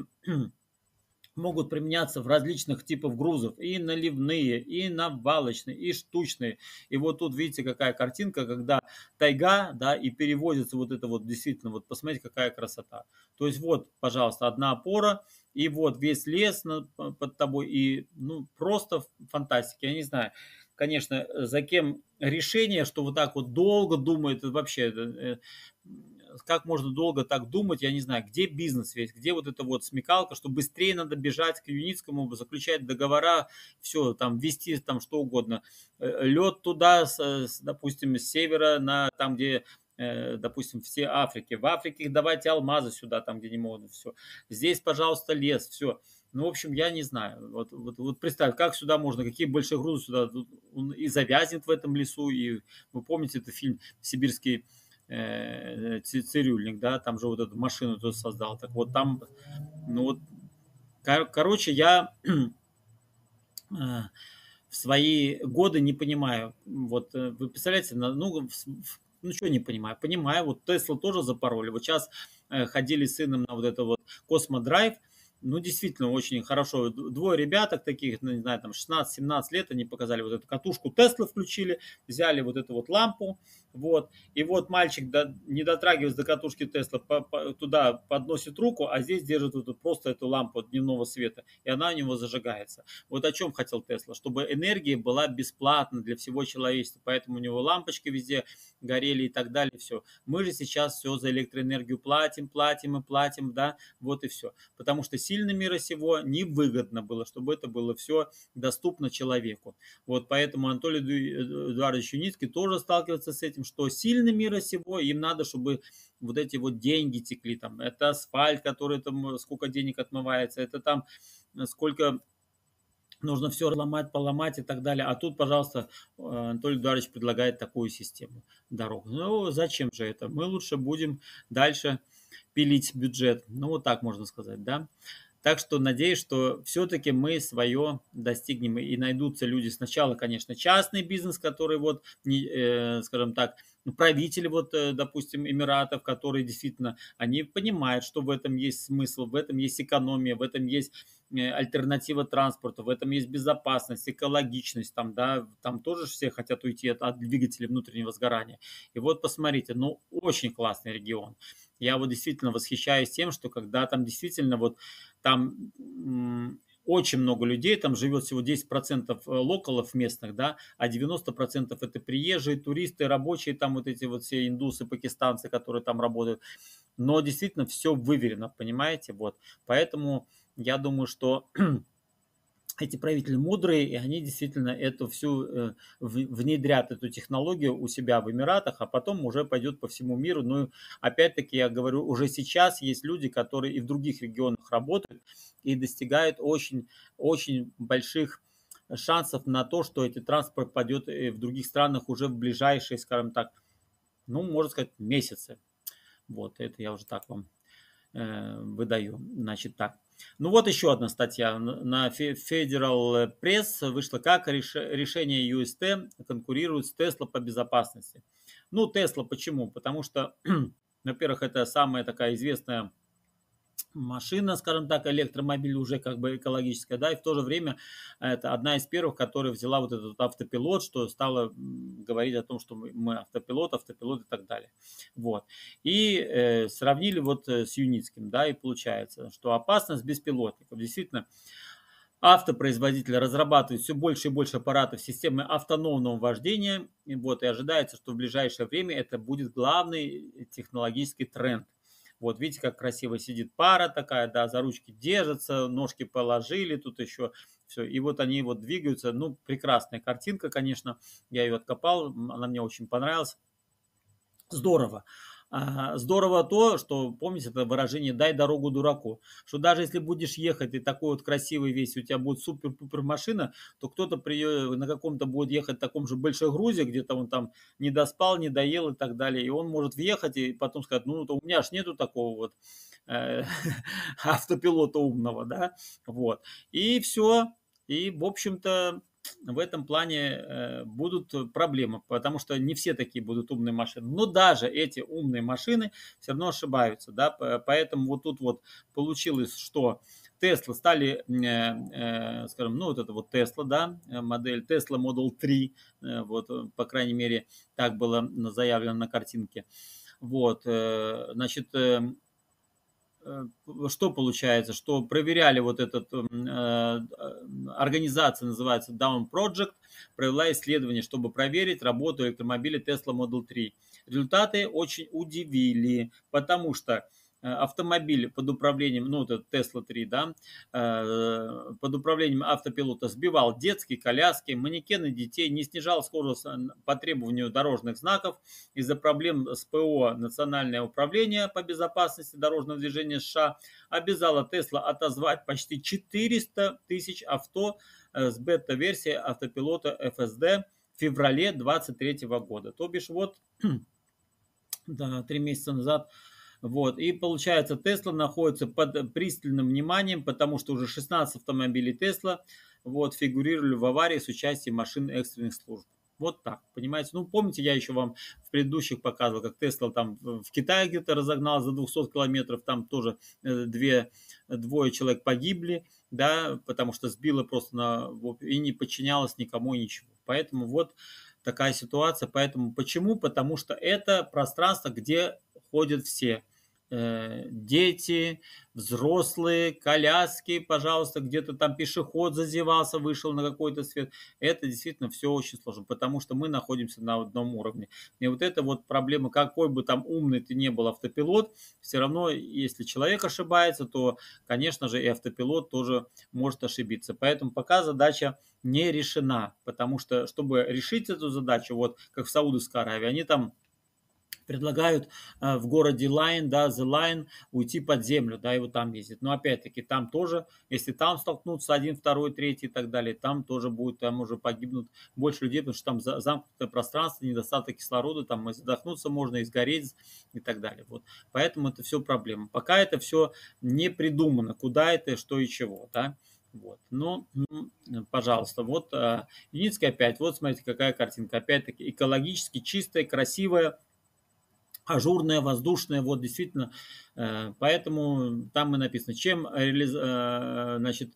могут применяться в различных типах грузов, и наливные, и навалочные, и штучные. И вот тут видите, какая картинка, когда тайга, да, и перевозится вот это вот, действительно, вот посмотрите, какая красота. То есть вот, пожалуйста, одна опора, и вот весь лес под тобой, и, ну, просто фантастика, я не знаю. Конечно, за кем решение, что вот так вот долго думает, вообще, как можно долго так думать, я не знаю, где бизнес весь, где вот эта вот смекалка, что быстрее надо бежать к Юницкому, заключать договора, все, там, вести там что угодно. Лед туда, допустим, с севера, на там, где допустим, все Африки. В Африке давайте алмазы сюда, там, где не могут, все. Здесь, пожалуйста, лес, все. Ну, в общем, я не знаю. Вот представь, как сюда можно, какие большие грузы сюда. Он и завязнет в этом лесу, и вы помните этот фильм «Сибирский цирюльник», да, там же вот эту машину тоже создал. Так вот там, ну вот, короче, я в свои годы не понимаю. Вот вы представляете, ну что не понимаю? Понимаю, вот Теслу тоже запороли. Вот сейчас ходили с сыном на вот это вот Космодрайв. Ну, действительно, очень хорошо. Двое ребяток таких, ну, не знаю, там 16-17 лет, они показали вот эту катушку Теслы включили, взяли вот эту вот лампу, Вот. И вот мальчик, не дотрагиваясь до катушки Тесла, туда подносит руку, а здесь держит просто эту лампу дневного света, и она у него зажигается. Вот о чем хотел Тесла, чтобы энергия была бесплатна для всего человечества, поэтому у него лампочки везде горели и так далее, все. Мы же сейчас все за электроэнергию платим, платим и платим, да, вот и все. Потому что сильным мира сего невыгодно было, чтобы это было все доступно человеку. Вот поэтому Анатолий Эдуардович Юницкий тоже сталкивается с этим, что сильный мира сего, им надо, чтобы вот эти вот деньги текли, там, это асфальт, который там, сколько денег отмывается, это там, сколько нужно все ломать, поломать и так далее. А тут, пожалуйста, Анатолий Эдуардович предлагает такую систему дорог. Ну, зачем же это? Мы лучше будем дальше пилить бюджет. Ну, вот так можно сказать, да. Так что надеюсь, что все-таки мы свое достигнем и найдутся люди. Сначала, конечно, частный бизнес, который вот, скажем так, правители вот, допустим, Эмиратов, которые действительно, они понимают, что в этом есть смысл, в этом есть экономия, в этом есть альтернатива транспорту, в этом есть безопасность, экологичность, там, да, там тоже все хотят уйти от двигателей внутреннего сгорания. И вот посмотрите, ну, очень классный регион. Я вот действительно восхищаюсь тем, что когда там действительно вот там очень много людей, там живет всего 10% локалов местных, да, а 90% это приезжие, туристы, рабочие, там вот эти вот все индусы, пакистанцы, которые там работают. Но действительно все выверено, понимаете, вот. Поэтому я думаю, что эти правители мудрые, и они действительно эту всю внедрят эту технологию у себя в Эмиратах, а потом уже пойдет по всему миру. Ну, опять-таки, я говорю, уже сейчас есть люди, которые и в других регионах работают и достигают очень, очень больших шансов на то, что этот транспорт пойдет в других странах уже в ближайшие, скажем так, ну, можно сказать, месяцы. Вот, это я уже так вам выдаю. Значит, так. Ну вот еще одна статья. На Federal Press вышла, как решение UST конкурирует с Tesla по безопасности. Ну, Tesla почему? Потому что, во-первых, это самая такая известная машина, скажем так, электромобиль уже как бы экологическая, да, и в то же время это одна из первых, которая взяла вот этот автопилот, что стало говорить о том, что мы автопилот и так далее. Вот. И сравнили вот с Юницким, да, и получается, что опасность беспилотников. Действительно, автопроизводители разрабатывают все больше и больше аппаратов системы автономного вождения, и вот, и ожидается, что в ближайшее время это будет главный технологический тренд. Вот видите, как красиво сидит пара такая, да, за ручки держатся, ножки положили, тут еще все. И вот они вот двигаются. Ну, прекрасная картинка, конечно. Я ее откопал, она мне очень понравилась. Здорово. Здорово то, что, помните, это выражение «дай дорогу дураку», что даже если будешь ехать и такой вот красивый весь, у тебя будет супер-пупер машина, то кто-то на каком-то будет ехать в таком же большом грузе, где-то он там не доспал, не доел и так далее, и он может въехать и потом сказать, ну, то у меня ж нету такого вот автопилота умного, да, вот, и все, и, в общем-то, в этом плане будут проблемы, потому что не все такие будут умные машины. Но даже эти умные машины все равно ошибаются, да, поэтому вот тут вот получилось, что Tesla стали, скажем, ну вот это вот Tesla, да, модель Tesla Model 3, вот, по крайней мере, так было заявлено на картинке. Вот, значит, что получается, что проверяли вот этот, организация называется Down Project, провела исследование, чтобы проверить работу электромобиля Tesla Model 3. Результаты очень удивили, потому что автомобиль под управлением, ну, это Tesla 3, да, под управлением автопилота сбивал детские коляски, манекены детей, не снижал скорость по требованию дорожных знаков. Из-за проблем с ПО Национальное управление по безопасности дорожного движения США обязало Tesla отозвать почти 400 тысяч авто с бета-версией автопилота FSD в феврале 2023 года. То бишь вот да, 3 месяца назад. Вот. И получается, Tesla находится под пристальным вниманием, потому что уже 16 автомобилей Tesla вот, фигурировали в аварии с участием машин экстренных служб. Вот так, понимаете? Ну, помните, я еще вам в предыдущих показывал, как Tesla там в Китае где-то разогнал за 200 километров, там тоже двое человек погибли, да, потому что сбило просто и не подчинялось никому и ничего. Поэтому вот такая ситуация. Поэтому почему? Потому что это пространство, где ходят все. Дети, взрослые, коляски, пожалуйста, где-то там пешеход зазевался, вышел на какой-то свет. Это действительно все очень сложно, потому что мы находимся на одном уровне. И вот эта вот проблема, какой бы там умный ты не был автопилот, все равно, если человек ошибается, то, конечно же, и автопилот тоже может ошибиться. Поэтому пока задача не решена, потому что, чтобы решить эту задачу, вот как в Саудовской Аравии, они там предлагают в городе Лайн, да, The Line, уйти под землю, да, и вот там ездить. Но опять-таки там тоже, если там столкнутся один, второй, третий и так далее, там тоже будет, там уже погибнут больше людей, потому что там замкнутое пространство, недостаток кислорода, там и задохнуться можно, и сгореть и так далее. Вот. Поэтому это все проблема. Пока это все не придумано, куда это, что и чего, да. Вот. Но, пожалуйста, вот Юницкий опять, вот смотрите, какая картинка, опять-таки экологически чистая, красивая, ажурная, воздушная, вот действительно, поэтому там и написано, чем, значит,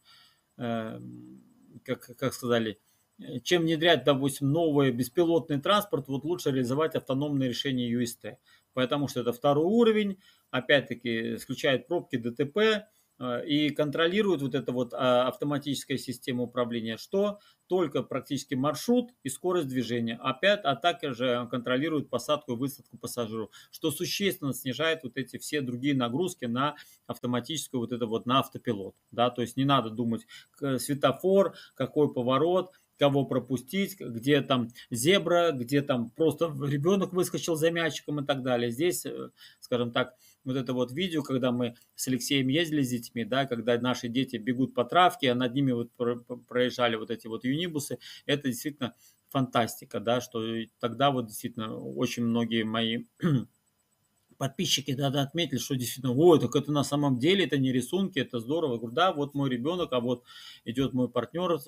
как сказали, чем внедрять, допустим, новый беспилотный транспорт, вот лучше реализовать автономные решения UST, потому что это второй уровень, опять-таки, исключает пробки, ДТП, и контролирует вот эта вот автоматическая система управления, что только практически маршрут и скорость движения. Опять, а также контролирует посадку и высадку пассажиров, что существенно снижает вот эти все другие нагрузки на автоматическую вот это вот на автопилот. Да, то есть не надо думать светофор, какой поворот, кого пропустить, где там зебра, где там просто ребенок выскочил за мячиком и так далее. Здесь, скажем так, вот это вот видео, когда мы с Алексеем ездили с детьми, да, когда наши дети бегут по травке, а над ними вот проезжали вот эти вот юнибусы, это действительно фантастика, да, что тогда вот действительно очень многие мои подписчики тогда отметили, что действительно, ой, так это на самом деле, это не рисунки, это здорово. Я говорю, да, вот мой ребенок, а вот идет мой партнер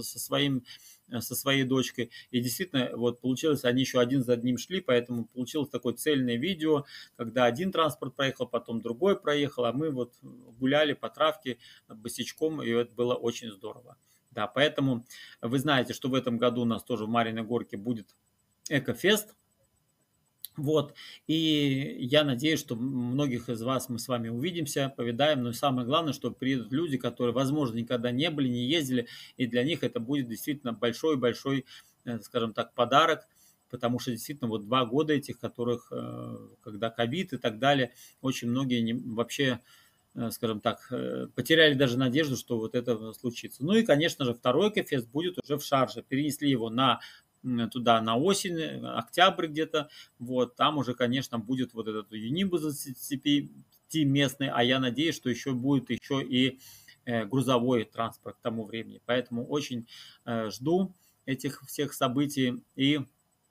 со своей дочкой. И действительно, вот получилось, они еще один за одним шли, поэтому получилось такое цельное видео, когда один транспорт проехал, потом другой проехал, а мы вот гуляли по травке босичком, и это было очень здорово. Да, поэтому вы знаете, что в этом году у нас тоже в Марьиной Горке будет Экофест. Вот, и я надеюсь, что многих из вас мы с вами увидимся, повидаем, но самое главное, что приедут люди, которые, возможно, никогда не были, не ездили, и для них это будет действительно большой-большой, скажем так, подарок, потому что действительно вот 2 года этих, которых, когда ковид и так далее, очень многие вообще, скажем так, потеряли даже надежду, что вот это случится. Ну и, конечно же, второй Экофест будет уже в Шарже, перенесли его туда на осень, октябрь где-то, вот, там уже, конечно, будет вот этот Юнибус CP местный, а я надеюсь, что еще будет еще и грузовой транспорт к тому времени, поэтому очень жду этих всех событий и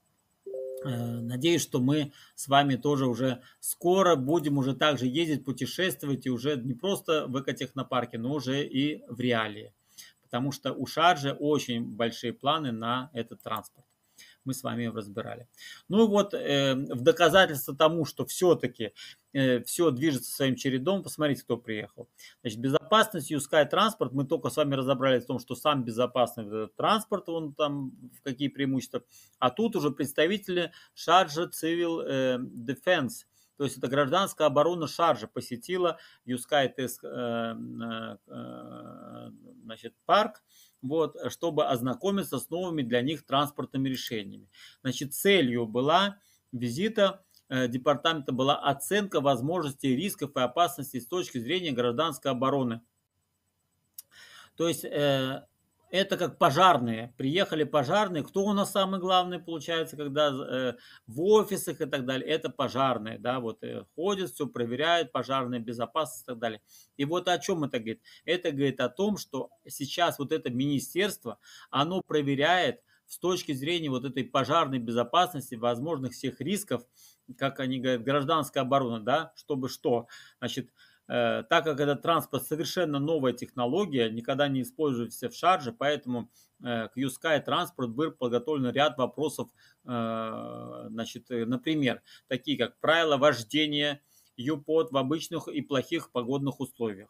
надеюсь, что мы с вами тоже уже скоро будем уже также ездить, путешествовать и уже не просто в экотехнопарке, но уже и в реалии. Потому что у Шарджи очень большие планы на этот транспорт. Мы с вами разбирали. Ну вот, в доказательство тому, что все-таки все движется своим чередом, посмотрите, кто приехал. Значит, безопасность Юскай транспорт, мы только с вами разобрались в том, что сам безопасный этот транспорт, он там, какие преимущества. А тут уже представители Шарджа Civil Defense, то есть это гражданская оборона Шарджа посетила Юскай Тест значит, парк, вот, чтобы ознакомиться с новыми для них транспортными решениями. Значит, целью была визита департамента была оценка возможностей, рисков и опасностей с точки зрения гражданской обороны. То есть это как пожарные. Приехали пожарные. Кто у нас самый главный, получается, когда в офисах и так далее? Это пожарные. Да, вот ходят, все проверяют, пожарная безопасность и так далее. И вот о чем это говорит? Это говорит о том, что сейчас вот это министерство, оно проверяет с точки зрения вот этой пожарной безопасности, возможных всех рисков, как они говорят, гражданская оборона, да, чтобы что? Значит, так как этот транспорт совершенно новая технология, никогда не используется в Шардже, поэтому к Юскай транспорт был подготовлен ряд вопросов, значит, например, такие как правила вождения ЮПОД в обычных и плохих погодных условиях.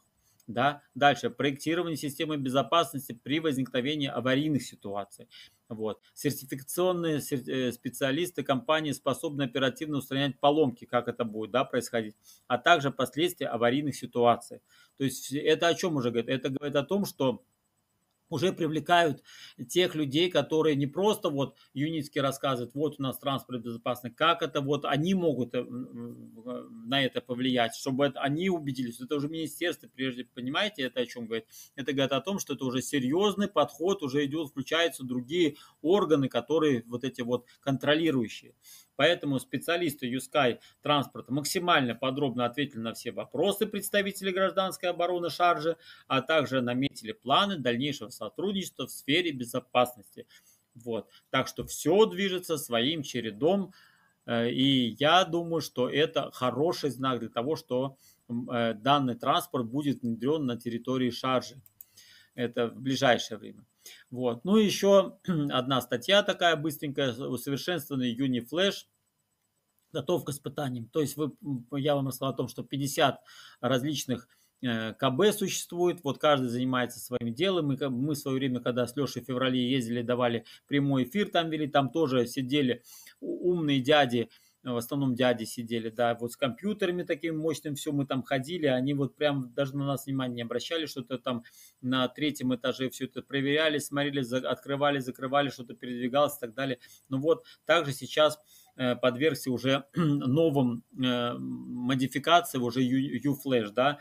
Да? Дальше, проектирование системы безопасности при возникновении аварийных ситуаций. Вот. Сертификационные специалисты компании способны оперативно устранять поломки, как это будет, да, происходить, а также последствия аварийных ситуаций. То есть это о чем уже говорит? Это говорит о том, что уже привлекают тех людей, которые не просто вот юнитски рассказывают, вот у нас транспорт безопасный, как это вот они могут на это повлиять, чтобы они убедились. Это уже министерство, прежде, понимаете, это о чем говорит? Это говорит о том, что это уже серьезный подход, уже идет, включаются другие органы, которые вот эти вот контролирующие. Поэтому специалисты Юскай транспорта максимально подробно ответили на все вопросы представителей гражданской обороны Шарджи, а также наметили планы дальнейшего сотрудничества в сфере безопасности. Вот. Так что все движется своим чередом, и я думаю, что это хороший знак для того, что данный транспорт будет внедрен на территории Шарджи. Это в ближайшее время. Вот. Ну и еще одна статья такая быстренькая, усовершенствованный Uniflash, готов к испытаниям. То есть я вам рассказал о том, что 50 различных КБ существует, вот каждый занимается своим делом. Мы в свое время, когда с Лешей в феврале ездили, давали прямой эфир, там вели, там тоже сидели умные дяди, в основном дяди сидели, да, вот с компьютерами такими мощными, все, мы там ходили, они вот прям даже на нас внимания не обращали, что-то там на третьем этаже все это проверяли, смотрели, открывали, закрывали, что-то передвигалось и так далее. Ну вот, также сейчас подвергся уже новым модификациям, уже U-Flash, да,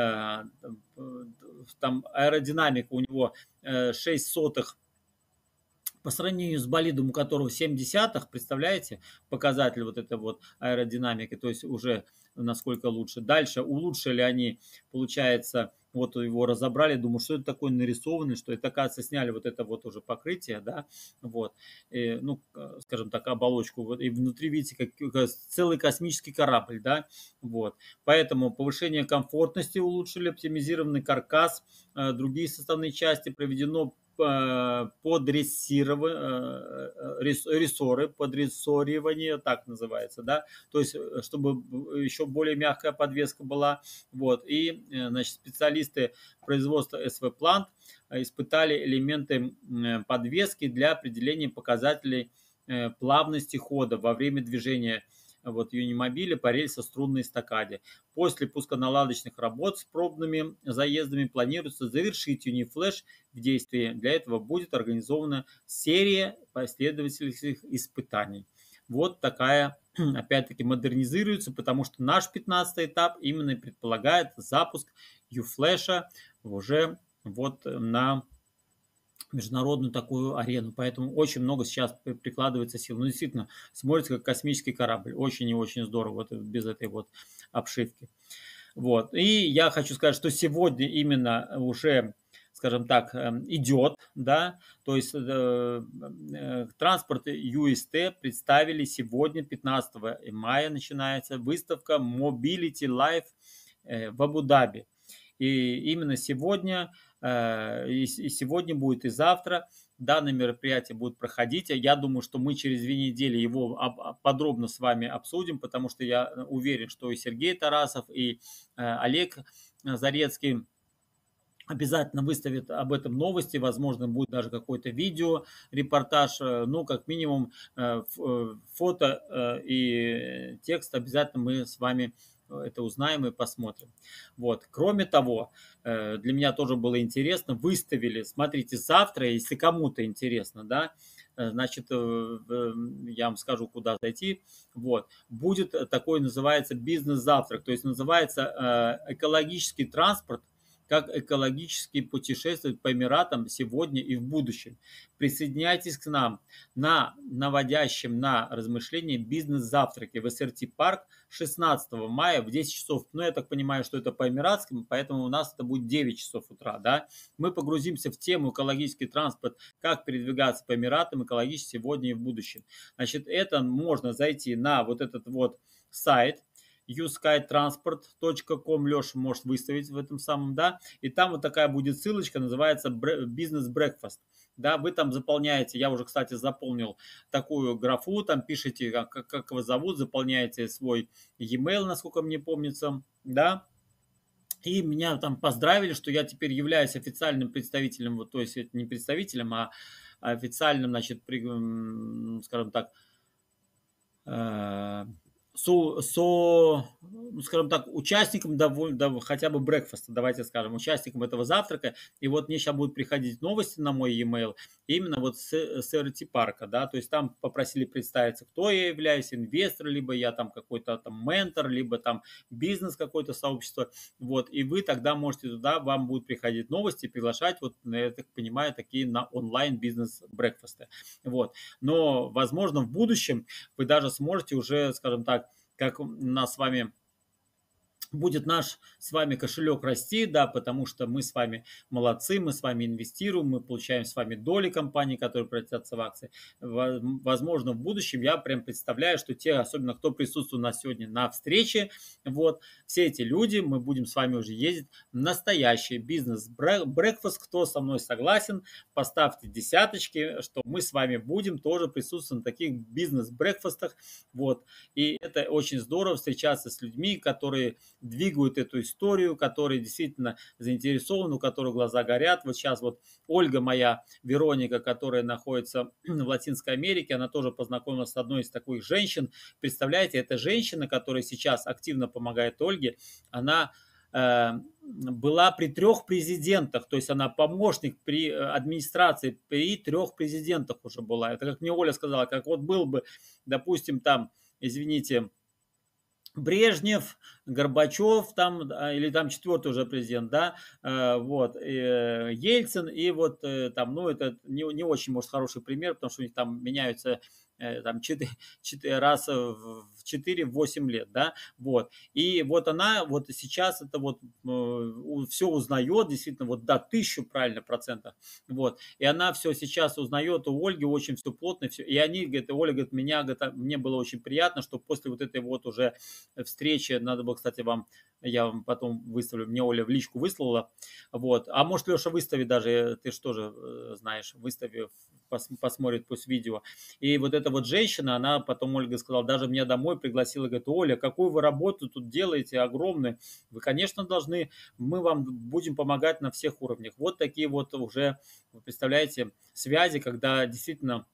там аэродинамика у него 6 сотых по сравнению с болидом, у которого 7 десятых, представляете, показатель вот этой вот аэродинамики, то есть уже насколько лучше. Дальше улучшили они, получается, вот его разобрали, думаю, что это такое нарисованное, что это, оказывается, сняли вот это вот уже покрытие, да, вот, и, ну, скажем так, оболочку, вот, и внутри, видите, как целый космический корабль, да, вот, поэтому повышение комфортности улучшили, оптимизированный каркас, другие составные части, проведено подрессоривание, так называется, да, то есть, чтобы еще более мягкая подвеска была, вот, и, значит, специалисты производства СВ Плант испытали элементы подвески для определения показателей плавности хода во время движения вот юнимобиля по рельсо-струнной эстакаде. После пусконаладочных работ с пробными заездами планируется завершить Uniflash в действии. Для этого будет организована серия последовательных испытаний. Вот такая, опять-таки, модернизируется, потому что наш 15-й этап именно предполагает запуск UFlash уже вот на международную такую арену. Поэтому очень много сейчас прикладывается сил. Ну, действительно, смотрится как космический корабль. Очень и очень здорово вот без этой вот обшивки. Вот. И я хочу сказать, что сегодня именно уже, скажем так, идет, да, то есть транспорт UST представили сегодня, 15 мая начинается выставка Mobility Life в Абу-Даби. И именно сегодня, и сегодня будет, и завтра данное мероприятие будет проходить. Я думаю, что мы через 2 недели его подробно с вами обсудим, потому что я уверен, что и Сергей Тарасов, и Олег Зарецкий обязательно выставят об этом новости, возможно, будет даже какой-то видео, репортаж, ну, как минимум, фото и текст обязательно мы с вами это узнаем и посмотрим. Вот. Кроме того, для меня тоже было интересно, выставили, смотрите, завтра, если кому-то интересно, да, значит, я вам скажу, куда зайти, вот, будет такой, называется, бизнес-завтрак, то есть называется экологический транспорт, как экологически путешествовать по Эмиратам сегодня и в будущем. Присоединяйтесь к нам на наводящем на размышления бизнес-завтраке в СРТ Парк 16 мая в 10 часов. Ну, я так понимаю, что это по эмиратским, поэтому у нас это будет 9 часов утра, да. Мы погрузимся в тему экологический транспорт, как передвигаться по Эмиратам экологически сегодня и в будущем. Значит, это можно зайти на вот этот вот сайт, uskytransport.com, Леша может выставить в этом самом, да, и там вот такая будет ссылочка, называется «Бизнес Breakfast». Да, вы там заполняете, я уже, кстати, заполнил такую графу, там пишите, как вас зовут, заполняете свой e-mail, насколько мне помнится, да, И меня там поздравили, что я теперь являюсь официальным представителем, вот, то есть это не представителем, а официальным, значит, скажем так, э, ну, скажем так, участником хотя бы брекфаста, давайте скажем, участником этого завтрака. И вот мне сейчас будут приходить новости на мой e-mail именно вот с RT парка, да, то есть там попросили представиться, кто я являюсь, инвестор, либо я там какой-то там ментор, либо там бизнес какое-то сообщество, вот, и вы тогда можете туда, вам будут приходить новости, приглашать, вот, я так понимаю, такие на онлайн бизнес брекфасты, вот. Но, возможно, в будущем вы даже сможете уже, скажем так, как у нас с вами будет наш с вами кошелек расти, да, потому что мы с вами молодцы, мы с вами инвестируем, мы получаем с вами доли компаний, которые превратятся в акции. Возможно, в будущем я прям представляю, что те, особенно кто присутствует у нас сегодня на встрече, вот, все эти люди, мы будем с вами уже ездить в настоящий бизнес-брекфаст. Кто со мной согласен, поставьте десяточки, что мы с вами будем тоже присутствовать на таких бизнес-брекфастах, вот. И это очень здорово встречаться с людьми, которые двигают эту историю, которые действительно заинтересованы, у которых глаза горят. Вот сейчас вот Ольга моя, Вероника, которая находится в Латинской Америке, она тоже познакомилась с одной из таких женщин. Представляете, эта женщина, которая сейчас активно помогает Ольге, она была при 3 президентах, то есть она помощник при администрации, при 3 президентах уже была. Это как мне Оля сказала, как вот был бы, допустим, там, извините, Брежнев, Горбачев, там, или там 4-й уже президент, да, вот, Ельцин, и вот там, ну, это не очень, может, хороший пример, потому что у них там меняются там 4 раз в 4-8 лет, да, вот, и вот она вот сейчас это вот все узнает, действительно, вот, да, 1000, правильно, процентов, вот, и она все сейчас узнает у Ольги, очень все плотно, все, и они, говорит, Оля, говорит, мне было очень приятно, что после вот этой вот уже встречи, надо было, кстати, я вам потом выставлю, мне Оля в личку выслала, вот, а может, Леша выставит даже, ты что же знаешь, выставив, посмотрит пусть видео, и вот эта вот женщина, она потом, Ольга сказала, даже меня домой пригласила, говорит, Оля, какую вы работу тут делаете огромную, вы, конечно, должны, мы вам будем помогать на всех уровнях, вот такие вот уже, вы представляете, связи, когда действительно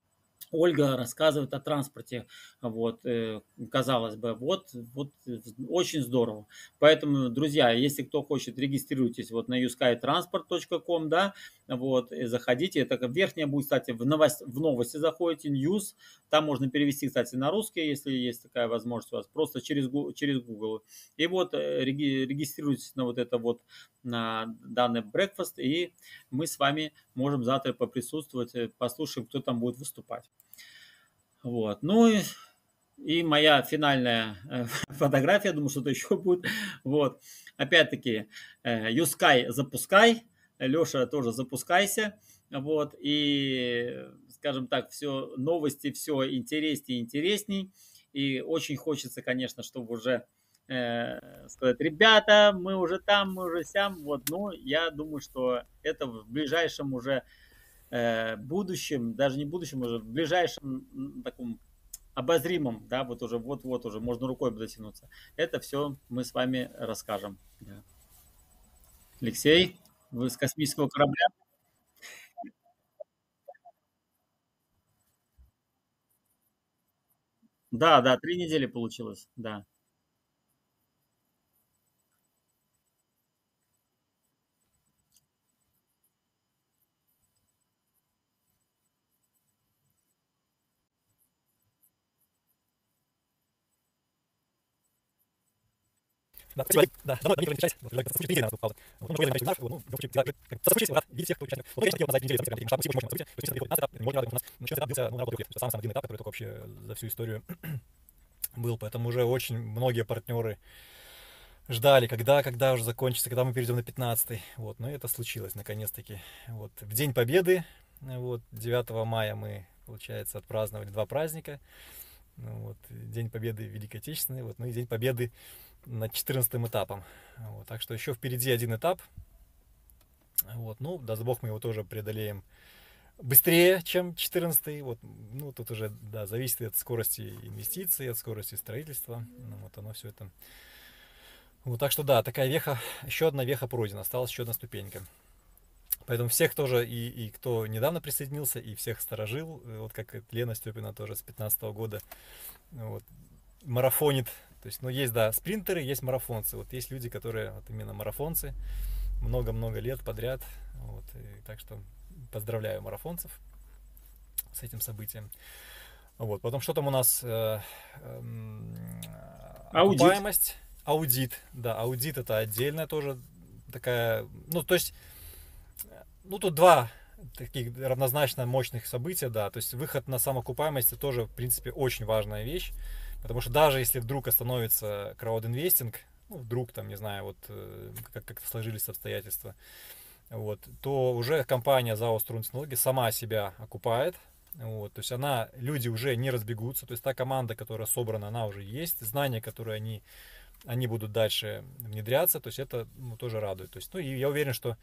Ольга рассказывает о транспорте, вот, казалось бы, вот очень здорово. Поэтому, друзья, если кто хочет, регистрируйтесь вот на uskytransport.com, да, вот, и заходите, это верхняя будет, кстати, в новости заходите, news, там можно перевести, кстати, на русский, если есть такая возможность у вас, просто через Google. И вот регистрируйтесь на вот это вот, на данный breakfast, и мы с вами можем завтра поприсутствовать, послушаем, кто там будет выступать. Вот. Ну и моя финальная фотография, думаю, что-то еще будет. Вот. Опять-таки, Юскай запускай, Леша тоже запускайся. Вот. И, скажем так, все новости, все интереснее и интересней. И очень хочется, конечно, чтобы уже сказать, ребята, мы уже там, мы уже сям. Вот. Но я думаю, что это в ближайшем уже будущем, даже не будущем, уже в ближайшем таком обозримом, да, вот уже, вот-вот уже можно рукой дотянуться. Это все мы с вами расскажем. Да. Алексей, вы с космического корабля? Да, да, 3 недели получилось, да. Да, спасибо, Олег. Да, давно не начать. Вот, предлагаю послушать 3 недели на паузу. Вот, ну, поедем на вот, ну, в общем, сослушайтесь, рад видеть всех, кто участвует. Вот, конечно, хотел назвать неделю событий, масштаб, очень много событий. То есть, если 15 этап, можно радовать у нас. Но 4 этап длился, ну, на работу это самый длинный этап, который только вообще за всю историю был. Поэтому уже очень многие партнеры ждали, когда уже закончится, когда мы перейдем на 15-й. Вот, но это случилось наконец-таки. Вот, в День Победы, вот, 9 мая мы, получается, отпраздновали 2 праздника. Вот, День Победы Великой Отечественной, вот, ну и День Победы над 14-м этапом. Вот, так что еще впереди один этап. Вот, ну, даст Бог, мы его тоже преодолеем быстрее, чем 14-й. Вот, ну, тут уже, да, зависит от скорости инвестиций, от скорости строительства. Ну, вот оно все это Вот, так что да, такая веха, еще одна веха пройдена, осталась еще одна ступенька. Поэтому всех тоже, и кто недавно присоединился, и всех сторожил, вот как Лена Степина тоже с 15 года, вот, марафонит. То есть, ну, есть, да, спринтеры, есть марафонцы. Вот есть люди, которые вот именно марафонцы, много-много лет подряд. Вот, и так что поздравляю марафонцев с этим событием. Вот, потом что там у нас? Окупаемость. Аудит. Да, аудит это отдельная тоже такая, ну, то есть, ну, тут два таких равнозначно мощных события, да, то есть выход на самоокупаемость тоже, в принципе, очень важная вещь, потому что даже если вдруг остановится краудинвестинг, ну, вдруг там, не знаю, вот как-то сложились обстоятельства, вот, то уже компания ЗАО «Струнтехнологии» сама себя окупает, вот, то есть люди уже не разбегутся, то есть та команда, которая собрана, она уже есть, знания, которые они будут дальше внедряться, то есть это, ну, тоже радует, то есть, ну, и я уверен, что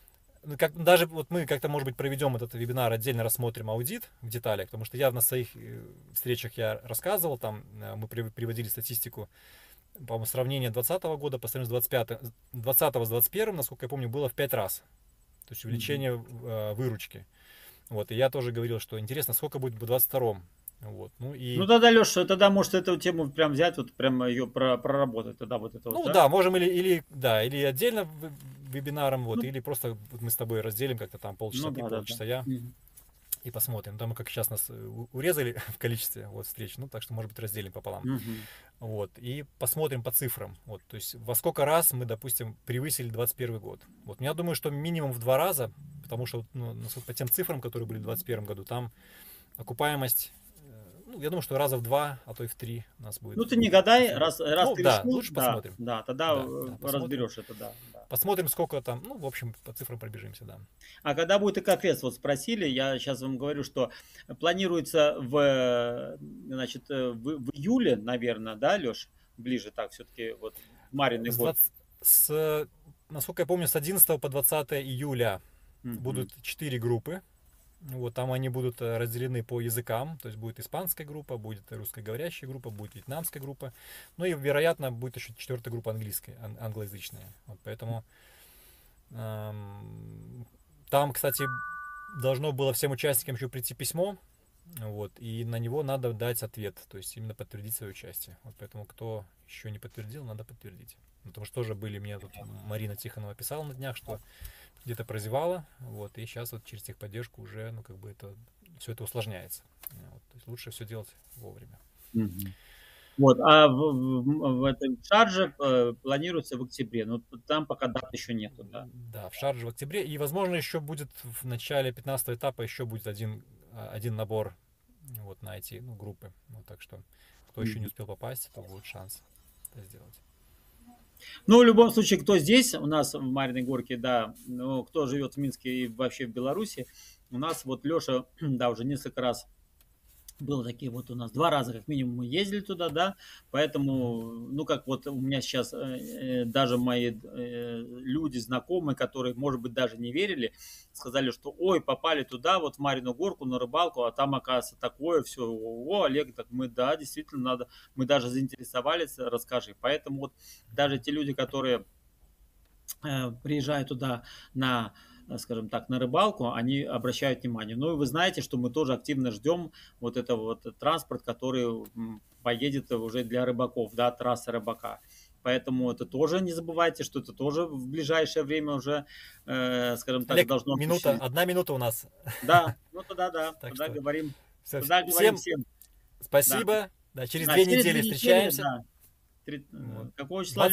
даже вот мы как-то, может быть, проведем этот вебинар, отдельно рассмотрим аудит в деталях, потому что я на своих встречах я рассказывал, там мы приводили статистику, по-моему, сравнение 2020 года по сравнению с 2025, 2020 с 2021, насколько я помню, было в 5 раз. То есть увеличение выручки. Вот, и я тоже говорил, что интересно, сколько будет в 2022. Вот, Ну тогда, Леша, тогда может эту тему прям взять, вот прям ее проработать, тогда вот это ну вот, да, можем или отдельно вебинаром, вот, Ну, или просто вот мы с тобой разделим как-то там полчаса ну ты, да, полчаса я. И посмотрим. Там, как сейчас нас урезали в количестве вот встреч, ну, так что, может быть, разделим пополам. Вот, и посмотрим по цифрам. Вот, то есть, во сколько раз мы, допустим, превысили 2021 год. Вот, я думаю, что минимум в 2 раза, потому что, ну, по тем цифрам, которые были в 2021 году, там окупаемость, ну, я думаю, что раза в 2, а то и в 3 у нас будет. Ну, ты не гадай, раз ну, ты да, решил, лучше посмотрим. Да, тогда посмотрим. разберешь это, да. Посмотрим, сколько там, ну, в общем, по цифрам пробежимся, да. А когда будет ЭКФест, вот спросили, я сейчас вам говорю, что планируется значит, в июле, наверное, да, Леш? Ближе так все-таки, вот, Мариной год. Насколько я помню, с 11 по 20 июля будут 4 группы. Вот, там они будут разделены по языкам, то есть будет испанская группа, будет русскоговорящая группа, будет вьетнамская группа, ну и, вероятно, будет еще 4-я группа англоязычная. Вот, поэтому там, кстати, должно было всем участникам еще прийти письмо, вот, и на него надо дать ответ, то есть именно подтвердить свое участие. Вот, поэтому, кто еще не подтвердил, надо подтвердить. Потому что тоже мне тут Марина Тихонова писала на днях, что где-то прозевала, вот, и сейчас вот через техподдержку уже, ну, как бы все это усложняется. Вот, то есть лучше все делать вовремя. Вот, а в этом Шардже планируется в октябре, но там пока дат еще нету, да? Да, в Шардже в октябре, и, возможно, еще будет в начале 15-го этапа еще будет один набор вот на эти группы. Вот, так что, кто еще не успел попасть, то будет шанс это сделать. Ну, в любом случае, кто здесь у нас в Мариной Горке, да, ну, кто живет в Минске и вообще в Беларуси, у нас вот Леша, да, уже несколько раз было такие вот у нас 2 раза как минимум мы ездили туда, да, поэтому, ну, как вот у меня сейчас даже мои люди, знакомые, которые, может быть, даже не верили, сказали, что, ой, попали туда, вот в Марину Горку на рыбалку, а там, оказывается, такое все, о, Олег, так мы, да, действительно надо, мы даже заинтересовались, расскажи, поэтому вот даже те люди, которые приезжают туда на, скажем так, на рыбалку, они обращают внимание. Ну и вы знаете, что мы тоже активно ждем вот это вот транспорт, который поедет уже для рыбаков, да, трасса рыбака. Поэтому это тоже не забывайте, что это тоже в ближайшее время уже, скажем так, Олег, должно... 1 минута у нас. Да, ну тогда да, тогда говорим. Тогда говорим всем. Спасибо. Да, через 2 недели встречаемся. Да. Какого числа?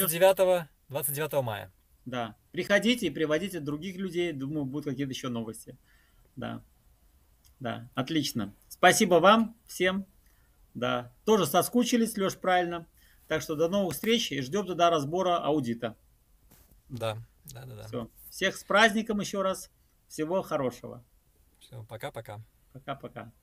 29 мая. Да. Приходите и приводите других людей. Думаю, будут какие-то еще новости. Да. Да. Отлично. Спасибо вам всем. Да. Тоже соскучились, Леш, правильно. Так что до новых встреч и ждем тогда разбора аудита. Да. Все. Всех с праздником еще раз. Всего хорошего. Все, пока-пока. Пока-пока.